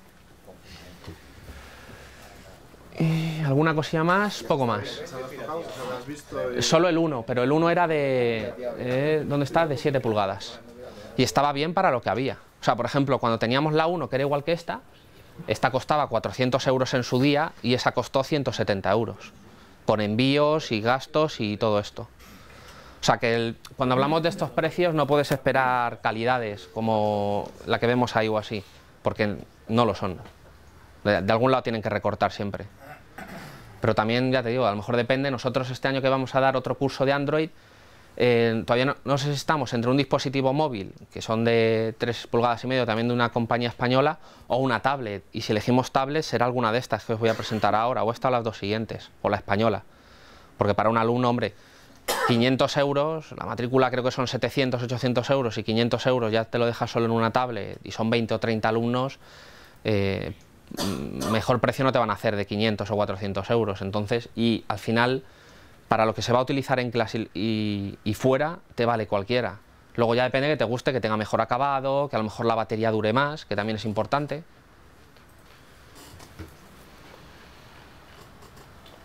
Y ¿alguna cosilla más? Poco más. Solo el uno, pero el uno era de... Eh, ¿dónde está? De siete pulgadas. Y estaba bien para lo que había. O sea, por ejemplo, cuando teníamos la uno, que era igual que esta, esta costaba cuatrocientos euros en su día y esa costó ciento setenta euros. Con envíos y gastos y todo esto. O sea que el, cuando hablamos de estos precios no puedes esperar calidades como la que vemos ahí o así, porque no lo son. De, de algún lado tienen que recortar siempre. Pero también, ya te digo, a lo mejor depende. Nosotros este año que vamos a dar otro curso de Android, eh, todavía no, no sé si estamos entre un dispositivo móvil, que son de tres pulgadas y medio, también de una compañía española, o una tablet. Y si elegimos tablet será alguna de estas que os voy a presentar ahora, o esta o las dos siguientes, o la española. Porque para un alumno, hombre, quinientos euros, la matrícula creo que son setecientos, ochocientos euros, y quinientos euros ya te lo dejas solo en una tablet, y son veinte o treinta alumnos, eh, mejor precio no te van a hacer de quinientos o cuatrocientos euros. Entonces, y al final, para lo que se va a utilizar en clase y, y fuera, te vale cualquiera. Luego ya depende que te guste, que tenga mejor acabado, que a lo mejor la batería dure más, que también es importante.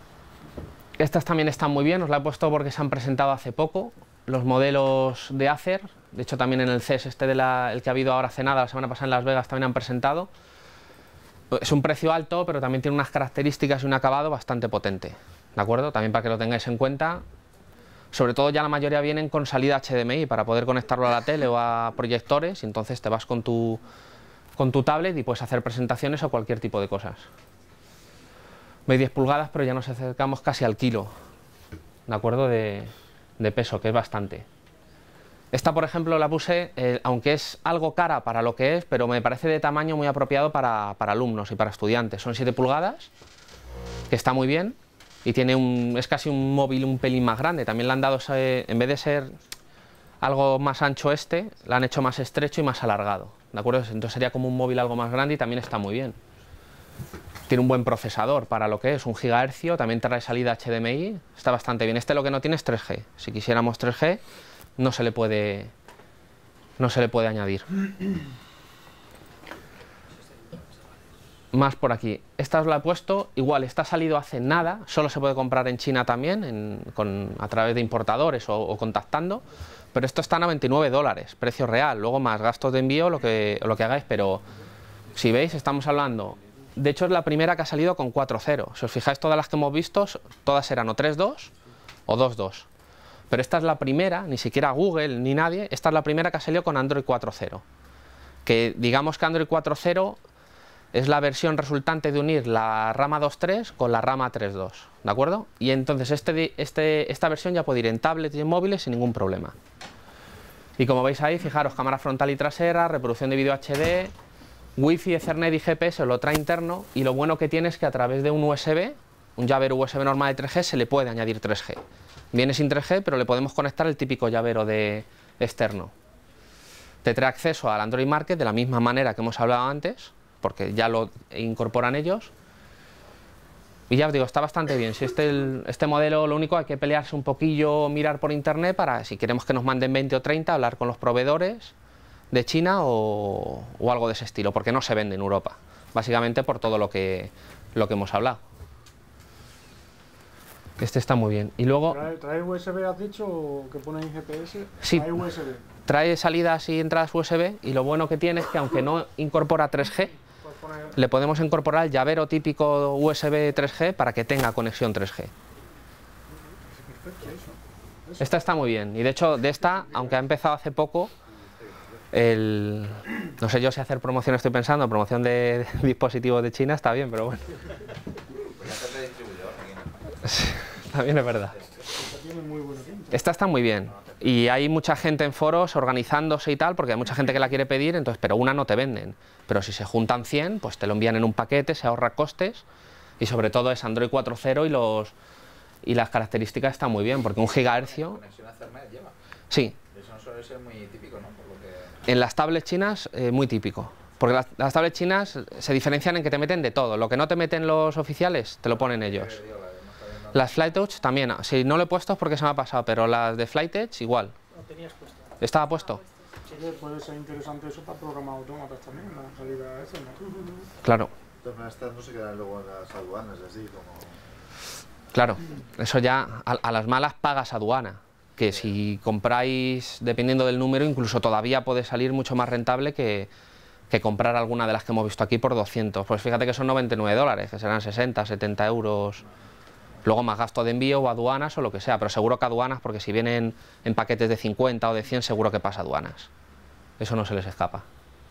Estas también están muy bien, os la he puesto porque se han presentado hace poco. Los modelos de Acer, de hecho también en el C E S, este de la, el que ha habido ahora hace nada, la semana pasada en Las Vegas, también han presentado. Es un precio alto, pero también tiene unas características y un acabado bastante potente, ¿de acuerdo? También para que lo tengáis en cuenta. Sobre todo ya la mayoría vienen con salida H D M I para poder conectarlo a la tele o a proyectores, y entonces te vas con tu, con tu tablet y puedes hacer presentaciones o cualquier tipo de cosas. Veis diez pulgadas, pero ya nos acercamos casi al kilo, ¿de acuerdo? De, de peso, que es bastante. Esta, por ejemplo, la puse, eh, aunque es algo cara para lo que es, pero me parece de tamaño muy apropiado para, para alumnos y para estudiantes. Son siete pulgadas, que está muy bien, y tiene un, es casi un móvil un pelín más grande. También le han dado, ese, en vez de ser algo más ancho este, la han hecho más estrecho y más alargado, ¿de acuerdo? Entonces sería como un móvil algo más grande y también está muy bien. Tiene un buen procesador para lo que es, un gigahercio, también trae salida H D M I, está bastante bien. Este lo que no tiene es tres G, si quisiéramos tres G no se le puede, no se le puede añadir. Más por aquí, esta os la he puesto, igual, esta ha salido hace nada, solo se puede comprar en China también, en, con, a través de importadores o, o contactando, pero esto está a noventa y nueve dólares, precio real, luego más gastos de envío, lo que, lo que hagáis, pero si veis, estamos hablando... De hecho es la primera que ha salido con cuatro punto cero. Si os fijáis, todas las que hemos visto, todas eran o tres punto dos o dos punto dos. Pero esta es la primera, ni siquiera Google ni nadie, esta es la primera que ha salido con Android cuatro punto cero. Que digamos que Android cuatro punto cero es la versión resultante de unir la rama dos punto tres con la rama tres punto dos, ¿de acuerdo? Y entonces este, este, esta versión ya puede ir en tablets y en móviles sin ningún problema. Y como veis ahí, fijaros, cámara frontal y trasera, reproducción de vídeo H D... Wi-Fi, Ethernet y G P S lo trae interno, y lo bueno que tiene es que a través de un U S B, un llavero U S B normal de tres G, se le puede añadir tres G. Viene sin tres G, pero le podemos conectar el típico llavero de externo. Te trae acceso al Android Market de la misma manera que hemos hablado antes, porque ya lo incorporan ellos. Y ya os digo, está bastante bien. Si este, el, este modelo, lo único hay que pelearse un poquillo, mirar por internet para, si queremos que nos manden veinte o treinta, hablar con los proveedores de China o, o algo de ese estilo, porque no se vende en Europa, básicamente por todo lo que, lo que hemos hablado. Este está muy bien. Y luego... ¿Trae, trae U S B, has dicho, o que pone en G P S? Sí, trae U S B. Trae salidas y entradas U S B, y lo bueno que tiene es que aunque no incorpora tres G, Poner... le podemos incorporar el llavero típico U S B tres G para que tenga conexión tres G. Esta está muy bien, y de hecho de esta, aunque ha empezado hace poco, el, no sé yo si hacer promoción, estoy pensando, promoción de, de dispositivos de China está bien, pero bueno. También es verdad. Esta está muy bien, y hay mucha gente en foros organizándose y tal, porque hay mucha gente que la quiere pedir, entonces, pero una no te venden. Pero si se juntan cien, pues te lo envían en un paquete, se ahorra costes, y sobre todo es Android cuatro punto cero y, los, y las características están muy bien, porque un gigahercio... ¿Conexión a Ethernet lleva? Sí. Eso no suele ser muy típico, ¿no? Por lo que... En las tablets chinas, eh, muy típico. Porque las, las tablets chinas se diferencian en que te meten de todo. Lo que no te meten los oficiales, te lo ponen ellos. Las FlyTouch también. Si no lo he puesto es porque se me ha pasado, pero las de FlyTouch igual. Lo tenías puesto. ¿Estaba puesto? Sí, puede ser interesante eso para programar autómatas también, la salida esa, ¿no? Claro. Entonces estas no se quedan luego en las aduanas, así como... Claro, eso ya a, a las malas pagas aduana. Que si compráis, dependiendo del número, incluso todavía puede salir mucho más rentable que, que comprar alguna de las que hemos visto aquí por doscientos. Pues fíjate que son noventa y nueve dólares, que serán sesenta, setenta euros. Luego más gasto de envío o aduanas o lo que sea, pero seguro que aduanas, porque si vienen en paquetes de cincuenta o de cien, seguro que pasa aduanas. Eso no se les escapa.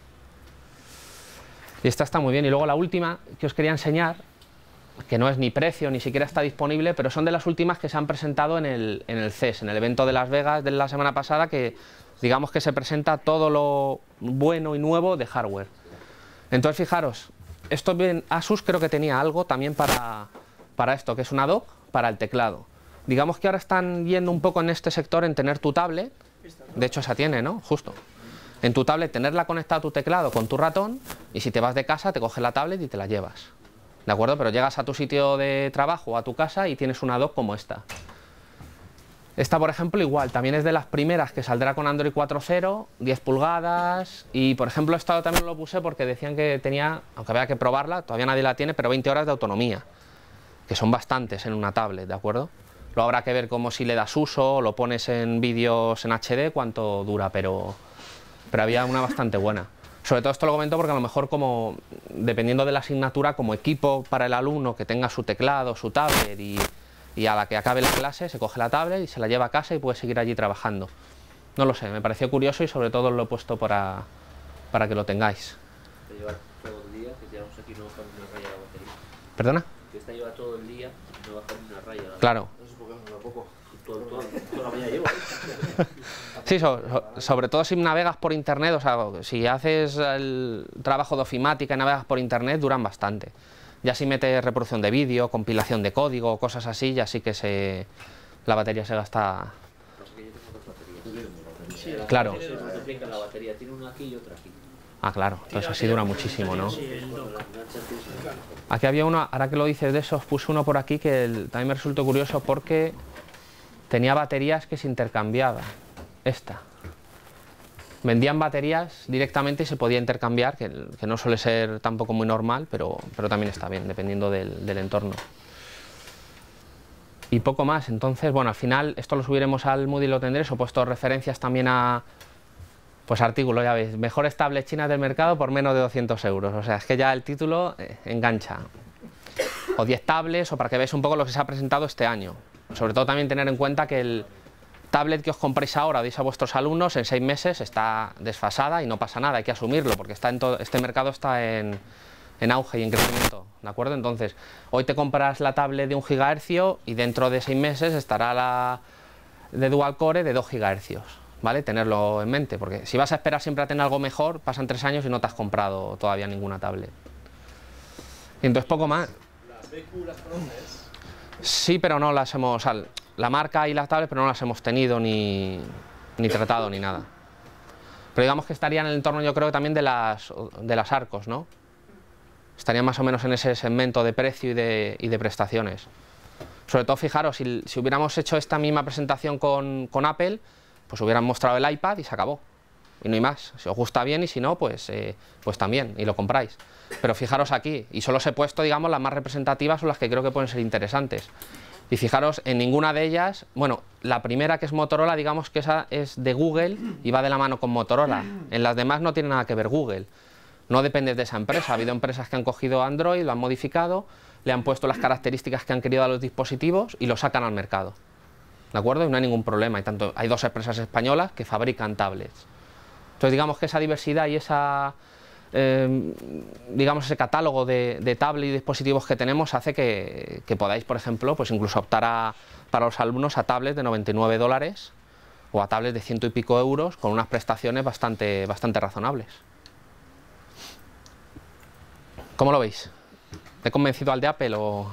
Y esta está muy bien. Y luego la última que os quería enseñar, que no es ni precio, ni siquiera está disponible, pero son de las últimas que se han presentado en el, en el C E S, en el evento de Las Vegas de la semana pasada, que digamos que se presenta todo lo bueno y nuevo de hardware. Entonces fijaros, esto bien, Asus creo que tenía algo también para, para esto, que es una dock para el teclado. Digamos que ahora están yendo un poco en este sector en tener tu tablet, de hecho esa tiene, ¿no? Justo. En tu tablet tenerla conectada a tu teclado con tu ratón, y si te vas de casa te coges la tablet y te la llevas. ¿De acuerdo? Pero llegas a tu sitio de trabajo o a tu casa y tienes una dock como esta. Esta, por ejemplo, igual, también es de las primeras que saldrá con Android cuatro punto cero, diez pulgadas, y por ejemplo esta también lo puse porque decían que tenía, aunque había que probarla, todavía nadie la tiene, pero veinte horas de autonomía. que son bastantes en una tablet, ¿de acuerdo? Luego habrá que ver cómo si le das uso, lo pones en vídeos en H D, cuánto dura, pero, pero había una bastante buena. Sobre todo esto lo comento porque a lo mejor como, dependiendo de la asignatura, como equipo para el alumno que tenga su teclado, su tablet y, y a la que acabe la clase se coge la tablet y se la lleva a casa y puede seguir allí trabajando. No lo sé, me pareció curioso y sobre todo lo he puesto para, para que lo tengáis. Te lleva todo el día, que llevamos aquí no bajar una raya a la batería. ¿Perdona? Que esta lleva todo el día y no bajar una raya a la batería. Claro. No sé por qué me da poco. Todo, todo, toda la mañana llevo. Sí, so, so, sobre todo si navegas por internet, o sea, si haces el trabajo de ofimática y navegas por internet, duran bastante. Ya si metes reproducción de vídeo, compilación de código, cosas así, ya sí que se, la batería se gasta. Sí, la claro. Se multiplica la batería, tiene una aquí y otra aquí. Ah, claro, entonces así dura muchísimo, ¿no? Aquí había uno, ahora que lo dices de eso, os puse uno por aquí que el, también me resultó curioso porque tenía baterías que se intercambiaban. Esta. Vendían baterías directamente y se podía intercambiar, que, que no suele ser tampoco muy normal, pero, pero también está bien, dependiendo del, del entorno. Y poco más, entonces, bueno, al final esto lo subiremos al Moodle y lo tendréis, he puesto referencias también a, pues artículos, ya veis, mejores tablets chinas del mercado por menos de doscientos euros, o sea, es que ya el título eh, engancha. O diez tablets, o para que veáis un poco lo que se ha presentado este año. Sobre todo también tener en cuenta que el tablet que os compréis ahora, deis a vuestros alumnos, en seis meses está desfasada y no pasa nada, hay que asumirlo, porque está en todo, este mercado está en, en auge y en crecimiento, ¿de acuerdo? Entonces, hoy te compras la tablet de un gigahercio y dentro de seis meses estará la de dual core de dos gigahercios, ¿vale? Tenerlo en mente, porque si vas a esperar siempre a tener algo mejor, pasan tres años y no te has comprado todavía ninguna tablet. Y entonces poco más. ¿Las B Q las conoces? Sí, pero no las hemos... O sea, la marca y las tablets, pero no las hemos tenido ni, ni tratado ni nada. Pero digamos que estarían en el entorno, yo creo, también de las, de las Arcos, ¿no? Estarían más o menos en ese segmento de precio y de, y de prestaciones. Sobre todo, fijaros, si, si hubiéramos hecho esta misma presentación con, con Apple, pues hubieran mostrado el iPad y se acabó. Y no hay más. Si os gusta bien y si no, pues, eh, pues también, y lo compráis. Pero fijaros aquí, y solo os he puesto, digamos, las más representativas o las que creo que pueden ser interesantes. Y fijaros, en ninguna de ellas, bueno, la primera que es Motorola, digamos que esa es de Google y va de la mano con Motorola. En las demás no tiene nada que ver Google. No depende de esa empresa. Ha habido empresas que han cogido Android, lo han modificado, le han puesto las características que han querido a los dispositivos y lo sacan al mercado. ¿De acuerdo? Y no hay ningún problema. Hay, tanto, hay dos empresas españolas que fabrican tablets. Entonces digamos que esa diversidad y esa... Eh, digamos ese catálogo de, de tablets y dispositivos que tenemos hace que, que podáis, por ejemplo, pues incluso optar a, para los alumnos a tablets de noventa y nueve dólares o a tablets de ciento y pico euros con unas prestaciones bastante, bastante razonables. ¿Cómo lo veis? ¿Te he convencido al de Apple o...?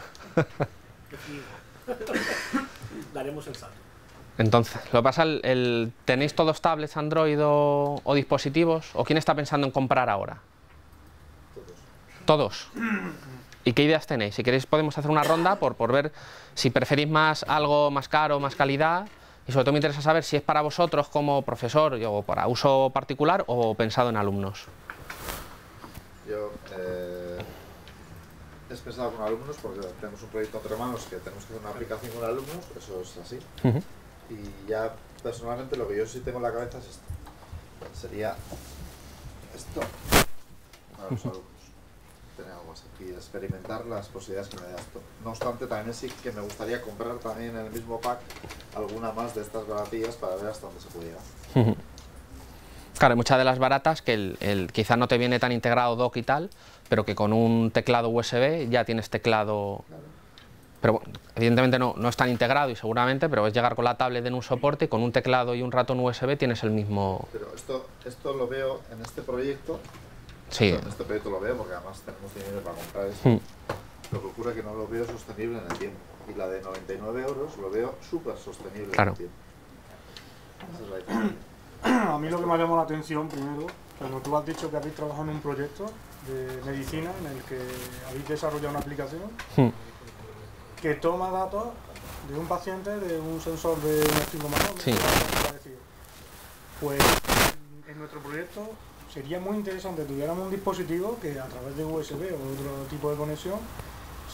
Daremos el salto. Entonces, lo que pasa, el, el, ¿tenéis todos tablets Android o, o dispositivos? ¿O quién está pensando en comprar ahora? Todos. ¿Todos? ¿Y qué ideas tenéis? Si queréis podemos hacer una ronda por, por ver si preferís más algo más caro, más calidad. Y sobre todo me interesa saber si es para vosotros como profesor o para uso particular o pensado en alumnos. Yo eh, he pensado con alumnos porque tenemos un proyecto entre manos que tenemos que hacer una aplicación con alumnos, eso es así. Uh-huh. Y ya personalmente lo que yo sí tengo en la cabeza es esto. Sería esto para los alumnos. Tener algo así y experimentar las posibilidades que me da esto. No obstante, también sí que me gustaría comprar también en el mismo pack alguna más de estas baratillas para ver hasta dónde se puede llegar. Uh-huh. Claro, hay muchas de las baratas que el, el, quizá no te viene tan integrado dock y tal, pero que con un teclado U S B ya tienes teclado... Claro. Pero bueno, evidentemente no, no es tan integrado y seguramente, pero es llegar con la tablet en un soporte y con un teclado y un ratón U S B tienes el mismo... Pero esto, esto lo veo en este proyecto, sí. En este proyecto lo veo porque además tenemos dinero para comprar esto. Hmm. Lo que ocurre es que no lo veo sostenible en el tiempo. Y la de noventa y nueve euros lo veo súper sostenible claro. En el tiempo. Esa es la diferencia. A mí lo que me ha llamado la atención primero, cuando tú has dicho que habéis trabajado en un proyecto de medicina en el que habéis desarrollado una aplicación hmm. que toma datos de un paciente de un sensor de un estigmatómetro. Sí. Pues en nuestro proyecto sería muy interesante que tuviéramos un dispositivo que a través de U S B o otro tipo de conexión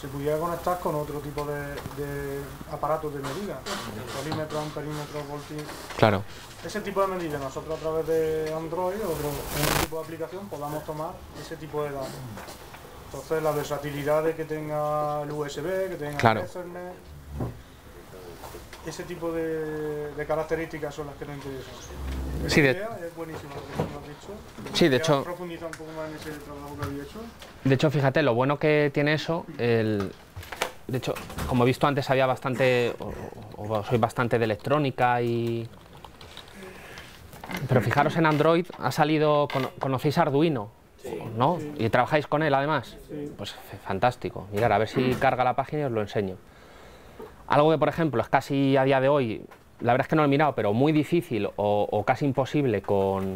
se pudiera conectar con otro tipo de, de aparatos de medida, polímetro, amperímetro, voltímetro. Claro. Ese tipo de medida, nosotros a través de Android o otro un tipo de aplicación podamos tomar ese tipo de datos. Entonces la versatilidad de que tenga el U S B, que tenga Claro. el Ethernet, ese tipo de, de características son las que nos interesan. Sí, de, idea es buenísima lo que tú has dicho. Sí, de ¿Quieres hecho- profundizar un poco más en ese trabajo que había hecho? de hecho, fíjate, lo bueno que tiene eso, el, de hecho, como he visto antes, había bastante, o, o soy bastante de electrónica y... Pero fijaros en Android, ha salido, cono- ¿conocéis Arduino? ¿No? ¿Y trabajáis con él además? Pues f- fantástico. Mirad, a ver si carga la página y os lo enseño. Algo que, por ejemplo, es casi a día de hoy, la verdad es que no lo he mirado, pero muy difícil o, o casi imposible con,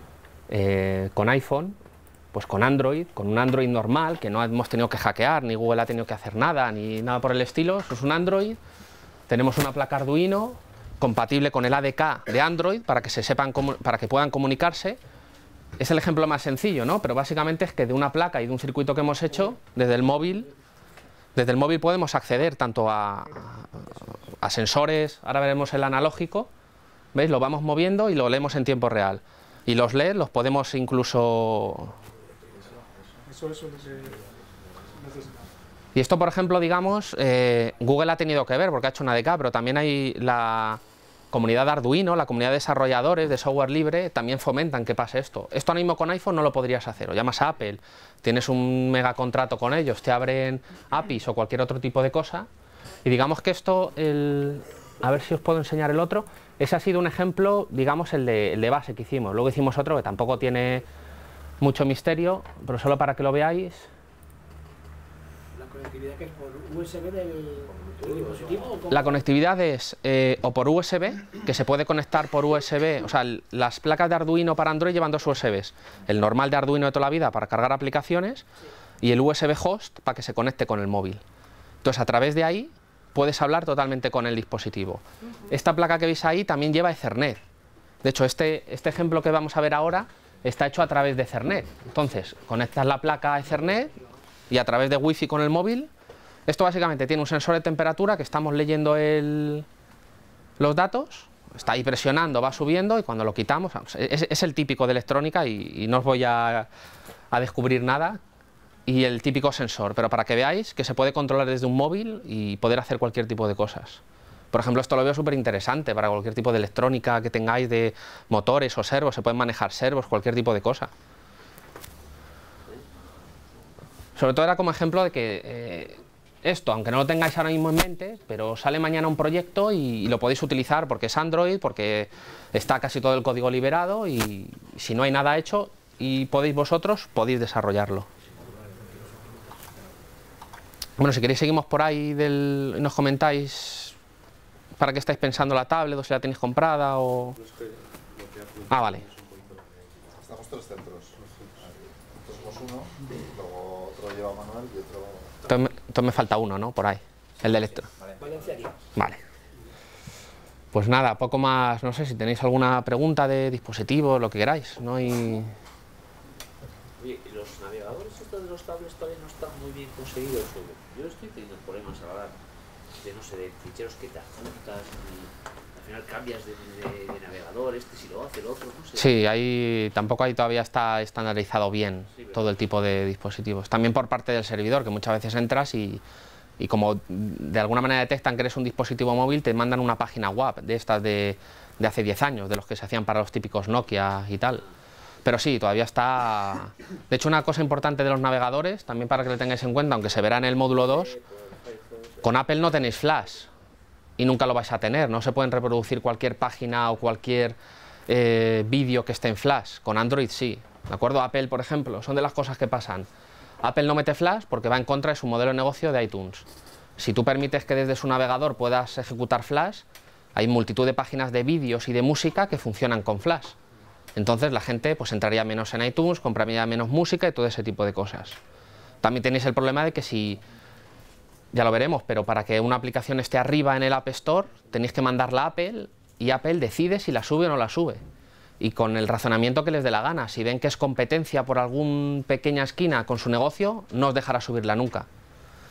eh, con iPhone, pues con Android, con un Android normal, que no hemos tenido que hackear, ni Google ha tenido que hacer nada, ni nada por el estilo. Eso es un Android, tenemos una placa Arduino compatible con el A D K de Android para que, se sepan comu- para que puedan comunicarse. Es el ejemplo más sencillo, ¿no? Pero básicamente es que de una placa y de un circuito que hemos hecho, desde el móvil, desde el móvil podemos acceder tanto a, a, a sensores, ahora veremos el analógico, ¿veis? Lo vamos moviendo y lo leemos en tiempo real. Y los L E D los podemos incluso... Eso, eso es lo que necesitamos. Y esto, por ejemplo, digamos, eh, Google ha tenido que ver porque ha hecho una A D K, pero también hay la comunidad de Arduino, la comunidad de desarrolladores de software libre, también fomentan que pase esto. Esto ahora mismo con iPhone no lo podrías hacer, o llamas a Apple, tienes un mega contrato con ellos, te abren A P Is o cualquier otro tipo de cosa, y digamos que esto, el, a ver si os puedo enseñar el otro, ese ha sido un ejemplo, digamos, el de, el de base que hicimos. Luego hicimos otro que tampoco tiene mucho misterio, pero solo para que lo veáis. La conectividad que es por U S B del, del dispositivo o cómo? La conectividad es eh, o por U S B, que se puede conectar por U S B, o sea, el- las placas de Arduino para Android llevan dos U S Bs, el normal de Arduino de toda la vida para cargar aplicaciones y el U S B host para que se conecte con el móvil. Entonces, a través de ahí puedes hablar totalmente con el dispositivo. Esta placa que veis ahí también lleva Ethernet. De hecho, este, este ejemplo que vamos a ver ahora está hecho a través de Ethernet. Entonces, conectas la placa a Ethernet y a través de Wi-Fi con el móvil. Esto básicamente tiene un sensor de temperatura que estamos leyendo el, los datos, está ahí presionando, va subiendo y cuando lo quitamos, vamos, es, es el típico de electrónica y, y no os voy a, a descubrir nada, y el típico sensor, pero para que veáis que se puede controlar desde un móvil y poder hacer cualquier tipo de cosas. Por ejemplo, esto lo veo súper interesante para cualquier tipo de electrónica que tengáis de motores o servos, se pueden manejar servos, cualquier tipo de cosa. Sobre todo era como ejemplo de que eh, esto, aunque no lo tengáis ahora mismo en mente, pero sale mañana un proyecto y, y lo podéis utilizar porque es Android, porque está casi todo el código liberado y si no hay nada hecho y podéis vosotros, podéis desarrollarlo. Bueno, si queréis seguimos por ahí del, y nos comentáis para qué estáis pensando la tablet o si la tenéis comprada o... Ah, vale. Estamos tres centros. Nosotros somos uno, luego otro lleva Manuel y otro... Entonces, me- entonces me falta uno, ¿no? Por ahí. El de electro. Valenciaria. Vale. Pues nada, poco más, no sé si tenéis alguna pregunta de dispositivos, lo que queráis, ¿no? Y... Oye, ¿y los navegadores estos de los tablets todavía no están muy bien conseguidos? O yo estoy teniendo problemas ahora de, no sé, de ficheros que te adjuntas y al final cambias de, de, de navegador, este si lo hace, el otro, no sé. Sí, ahí tampoco ahí todavía está estandarizado bien Sí, pero- todo el tipo de dispositivos. También por parte del servidor, que muchas veces entras y, y como de alguna manera detectan que eres un dispositivo móvil, te mandan una página web de estas de, de hace diez años, de los que se hacían para los típicos Nokia y tal. Pero sí, todavía está... De hecho, una cosa importante de los navegadores, también para que lo tengáis en cuenta, aunque se verá en el módulo dos, con Apple no tenéis Flash y nunca lo vais a tener. No se pueden reproducir cualquier página o cualquier eh, vídeo que esté en Flash. Con Android sí. ¿De acuerdo? Apple, por ejemplo, son de las cosas que pasan. Apple no mete Flash porque va en contra de su modelo de negocio de iTunes. Si tú permites que desde su navegador puedas ejecutar Flash, hay multitud de páginas de vídeos y de música que funcionan con Flash. Entonces la gente pues entraría menos en iTunes, compraría menos música y todo ese tipo de cosas. También tenéis el problema de que si, ya lo veremos, pero para que una aplicación esté arriba en el App Store, tenéis que mandarla a Apple y Apple decide si la sube o no la sube. Y con el razonamiento que les dé la gana. Si ven que es competencia por alguna pequeña esquina con su negocio, no os dejará subirla nunca.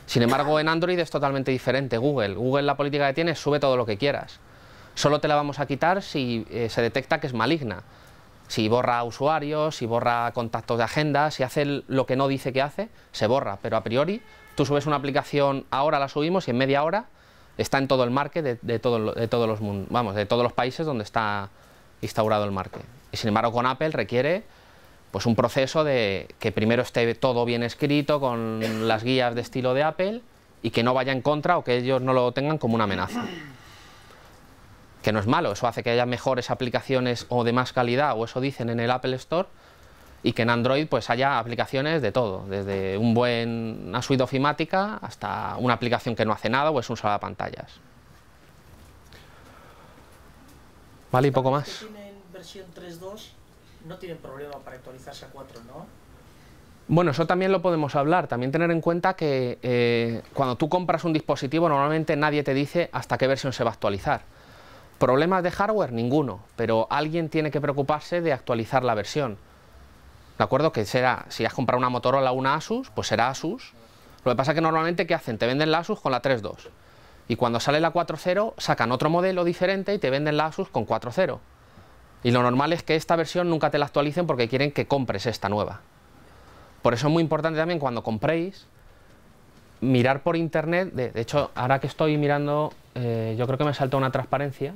Sin embargo, en Android es totalmente diferente. Google, Google la política que tiene es sube todo lo que quieras. Solo te la vamos a quitar si eh, se detecta que es maligna. Si borra usuarios, si borra contactos de agenda, si hace lo que no dice que hace, se borra. Pero a priori, tú subes una aplicación, ahora la subimos y en media hora está en todo el market de, de, todo, de, todos, los, vamos, de todos los países donde está instaurado el market. Y sin embargo, con Apple requiere pues, un proceso de que primero esté todo bien escrito, con las guías de estilo de Apple, y que no vaya en contra o que ellos no lo tengan como una amenaza. Que no es malo, eso hace que haya mejores aplicaciones o de más calidad, o eso dicen en el Apple Store, y que en Android pues haya aplicaciones de todo, desde un buen, una suite ofimática hasta una aplicación que no hace nada o es un salvapantallas. Vale, y poco más. Los que tienen versión tres punto dos no tienen problema para actualizarse a cuatro, ¿no? Bueno, eso también lo podemos hablar. También tener en cuenta que eh, cuando tú compras un dispositivo normalmente nadie te dice hasta qué versión se va a actualizar. ¿Problemas de hardware? Ninguno, pero alguien tiene que preocuparse de actualizar la versión. ¿De acuerdo? Que será, si has comprado una Motorola o una Asus, pues será Asus. Lo que pasa es que normalmente, ¿qué hacen? Te venden la Asus con la tres punto dos. Y cuando sale la cuatro punto cero, sacan otro modelo diferente y te venden la Asus con cuatro punto cero. Y lo normal es que esta versión nunca te la actualicen porque quieren que compres esta nueva. Por eso es muy importante también cuando compréis, mirar por internet. De, de hecho, ahora que estoy mirando, eh, yo creo que me saltó una transparencia.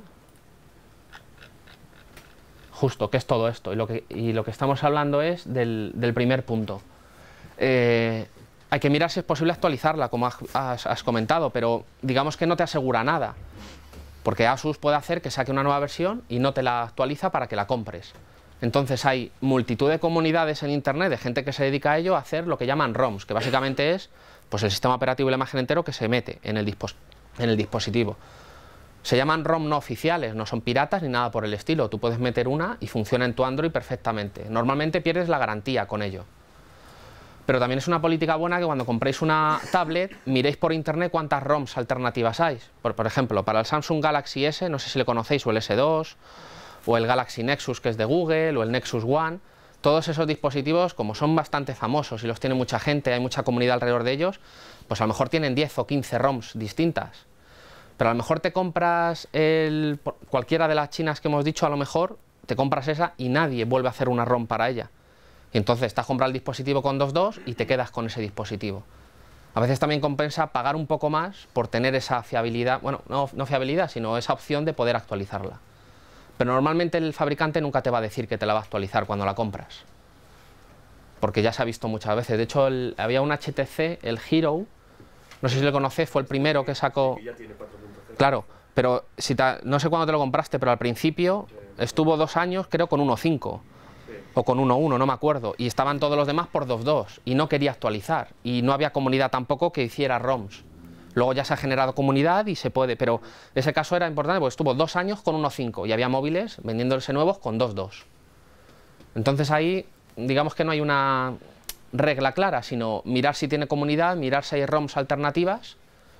Justo, ¿qué es todo esto? Y lo que, y lo que estamos hablando es del, del primer punto. Eh, hay que mirar si es posible actualizarla, como has, has, has comentado, pero digamos que no te asegura nada. Porque Asus puede hacer que saque una nueva versión y no te la actualiza para que la compres. Entonces hay multitud de comunidades en internet de gente que se dedica a ello, a hacer lo que llaman ROMs, que básicamente es pues, el sistema operativo y la imagen entero que se mete en el, dispos en el dispositivo. Se llaman ROM no oficiales, no son piratas ni nada por el estilo. Tú puedes meter una y funciona en tu Android perfectamente. Normalmente pierdes la garantía con ello. Pero también es una política buena que cuando compréis una tablet miréis por internet cuántas ROMs alternativas hay. Por, por ejemplo, para el Samsung Galaxy S, no sé si le conocéis, o el S dos, o el Galaxy Nexus, que es de Google, o el Nexus One. Todos esos dispositivos, como son bastante famosos y los tiene mucha gente, hay mucha comunidad alrededor de ellos, pues a lo mejor tienen diez o quince ROMs distintas. Pero a lo mejor te compras el, cualquiera de las chinas que hemos dicho, a lo mejor te compras esa y nadie vuelve a hacer una ROM para ella. Y entonces estás comprando el dispositivo con dos punto dos y te quedas con ese dispositivo. A veces también compensa pagar un poco más por tener esa fiabilidad, bueno, no, no fiabilidad, sino esa opción de poder actualizarla. Pero normalmente el fabricante nunca te va a decir que te la va a actualizar cuando la compras. Porque ya se ha visto muchas veces. De hecho, el, había un H T C, el Hero, no sé si lo conocéis, fue el primero que sacó... Claro, pero si te, no sé cuándo te lo compraste, pero al principio estuvo dos años, creo, con uno punto cinco. O con uno punto uno, no me acuerdo. Y estaban todos los demás por dos punto dos. Y no quería actualizar. Y no había comunidad tampoco que hiciera ROMs. Luego ya se ha generado comunidad y se puede, pero ese caso era importante porque estuvo dos años con uno punto cinco y había móviles vendiéndose nuevos con dos punto dos. Entonces ahí, digamos que no hay una regla clara, sino mirar si tiene comunidad, mirar si hay ROMs alternativas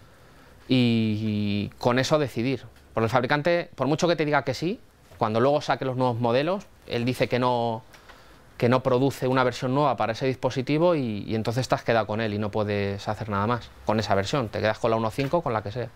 y, y con eso decidir. Porque el fabricante, por mucho que te diga que sí, cuando luego saque los nuevos modelos, él dice que no, que no produce una versión nueva para ese dispositivo y, y entonces te has quedado con él y no puedes hacer nada más con esa versión, te quedas con la uno punto cinco, con la que sea.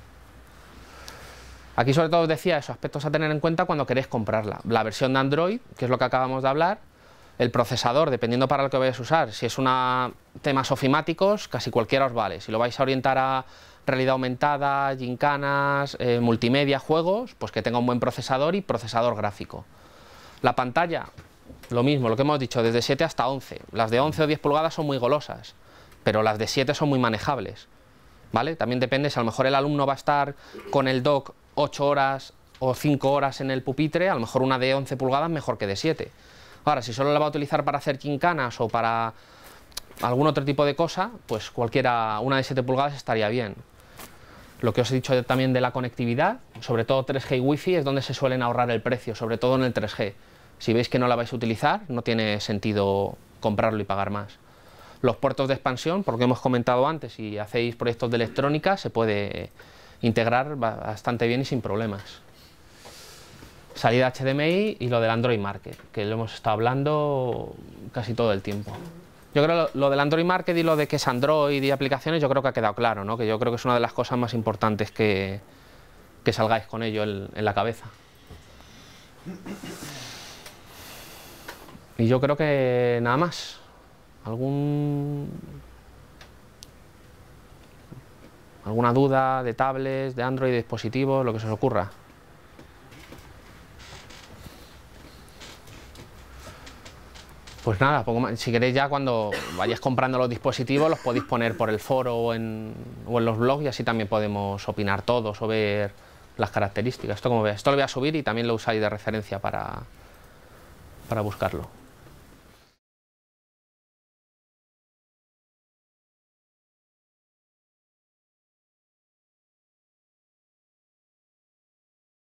Aquí sobre todo os decía eso, aspectos a tener en cuenta cuando queréis comprarla. La versión de Android, que es lo que acabamos de hablar, el procesador, dependiendo para lo que vayáis a usar. Si es una temas ofimáticos, casi cualquiera os vale. Si lo vais a orientar a realidad aumentada, gincanas, eh, multimedia, juegos, pues que tenga un buen procesador y procesador gráfico. La pantalla, lo mismo, lo que hemos dicho, desde siete hasta once. Las de once o diez pulgadas son muy golosas, pero las de siete son muy manejables, ¿vale? También depende, si a lo mejor el alumno va a estar con el dock ocho horas o cinco horas en el pupitre, a lo mejor una de once pulgadas mejor que de siete. Ahora, si solo la va a utilizar para hacer gincanas o para algún otro tipo de cosa, pues cualquiera, una de siete pulgadas estaría bien. Lo que os he dicho también de la conectividad, sobre todo tres G y Wi-Fi, es donde se suelen ahorrar el precio, sobre todo en el tres G. Si veis que no la vais a utilizar, no tiene sentido comprarlo y pagar más. Los puertos de expansión, porque hemos comentado antes, si hacéis proyectos de electrónica, se puede integrar bastante bien y sin problemas. Salida H D M I y lo del Android Market, que lo hemos estado hablando casi todo el tiempo. Yo creo lo, lo del Android Market y lo de que es Android y aplicaciones, yo creo que ha quedado claro, ¿no? Que yo creo que es una de las cosas más importantes que, que salgáis con ello en, en la cabeza. Y yo creo que nada más. ¿Algún, ¿Alguna duda de tablets, de Android, de dispositivos, lo que se os ocurra? Pues nada, poco más. Si queréis ya cuando vayáis comprando los dispositivos los podéis poner por el foro o en, o en los blogs y así también podemos opinar todos o ver las características. Esto como veáis. Esto lo voy a subir y también lo usáis de referencia para, para buscarlo.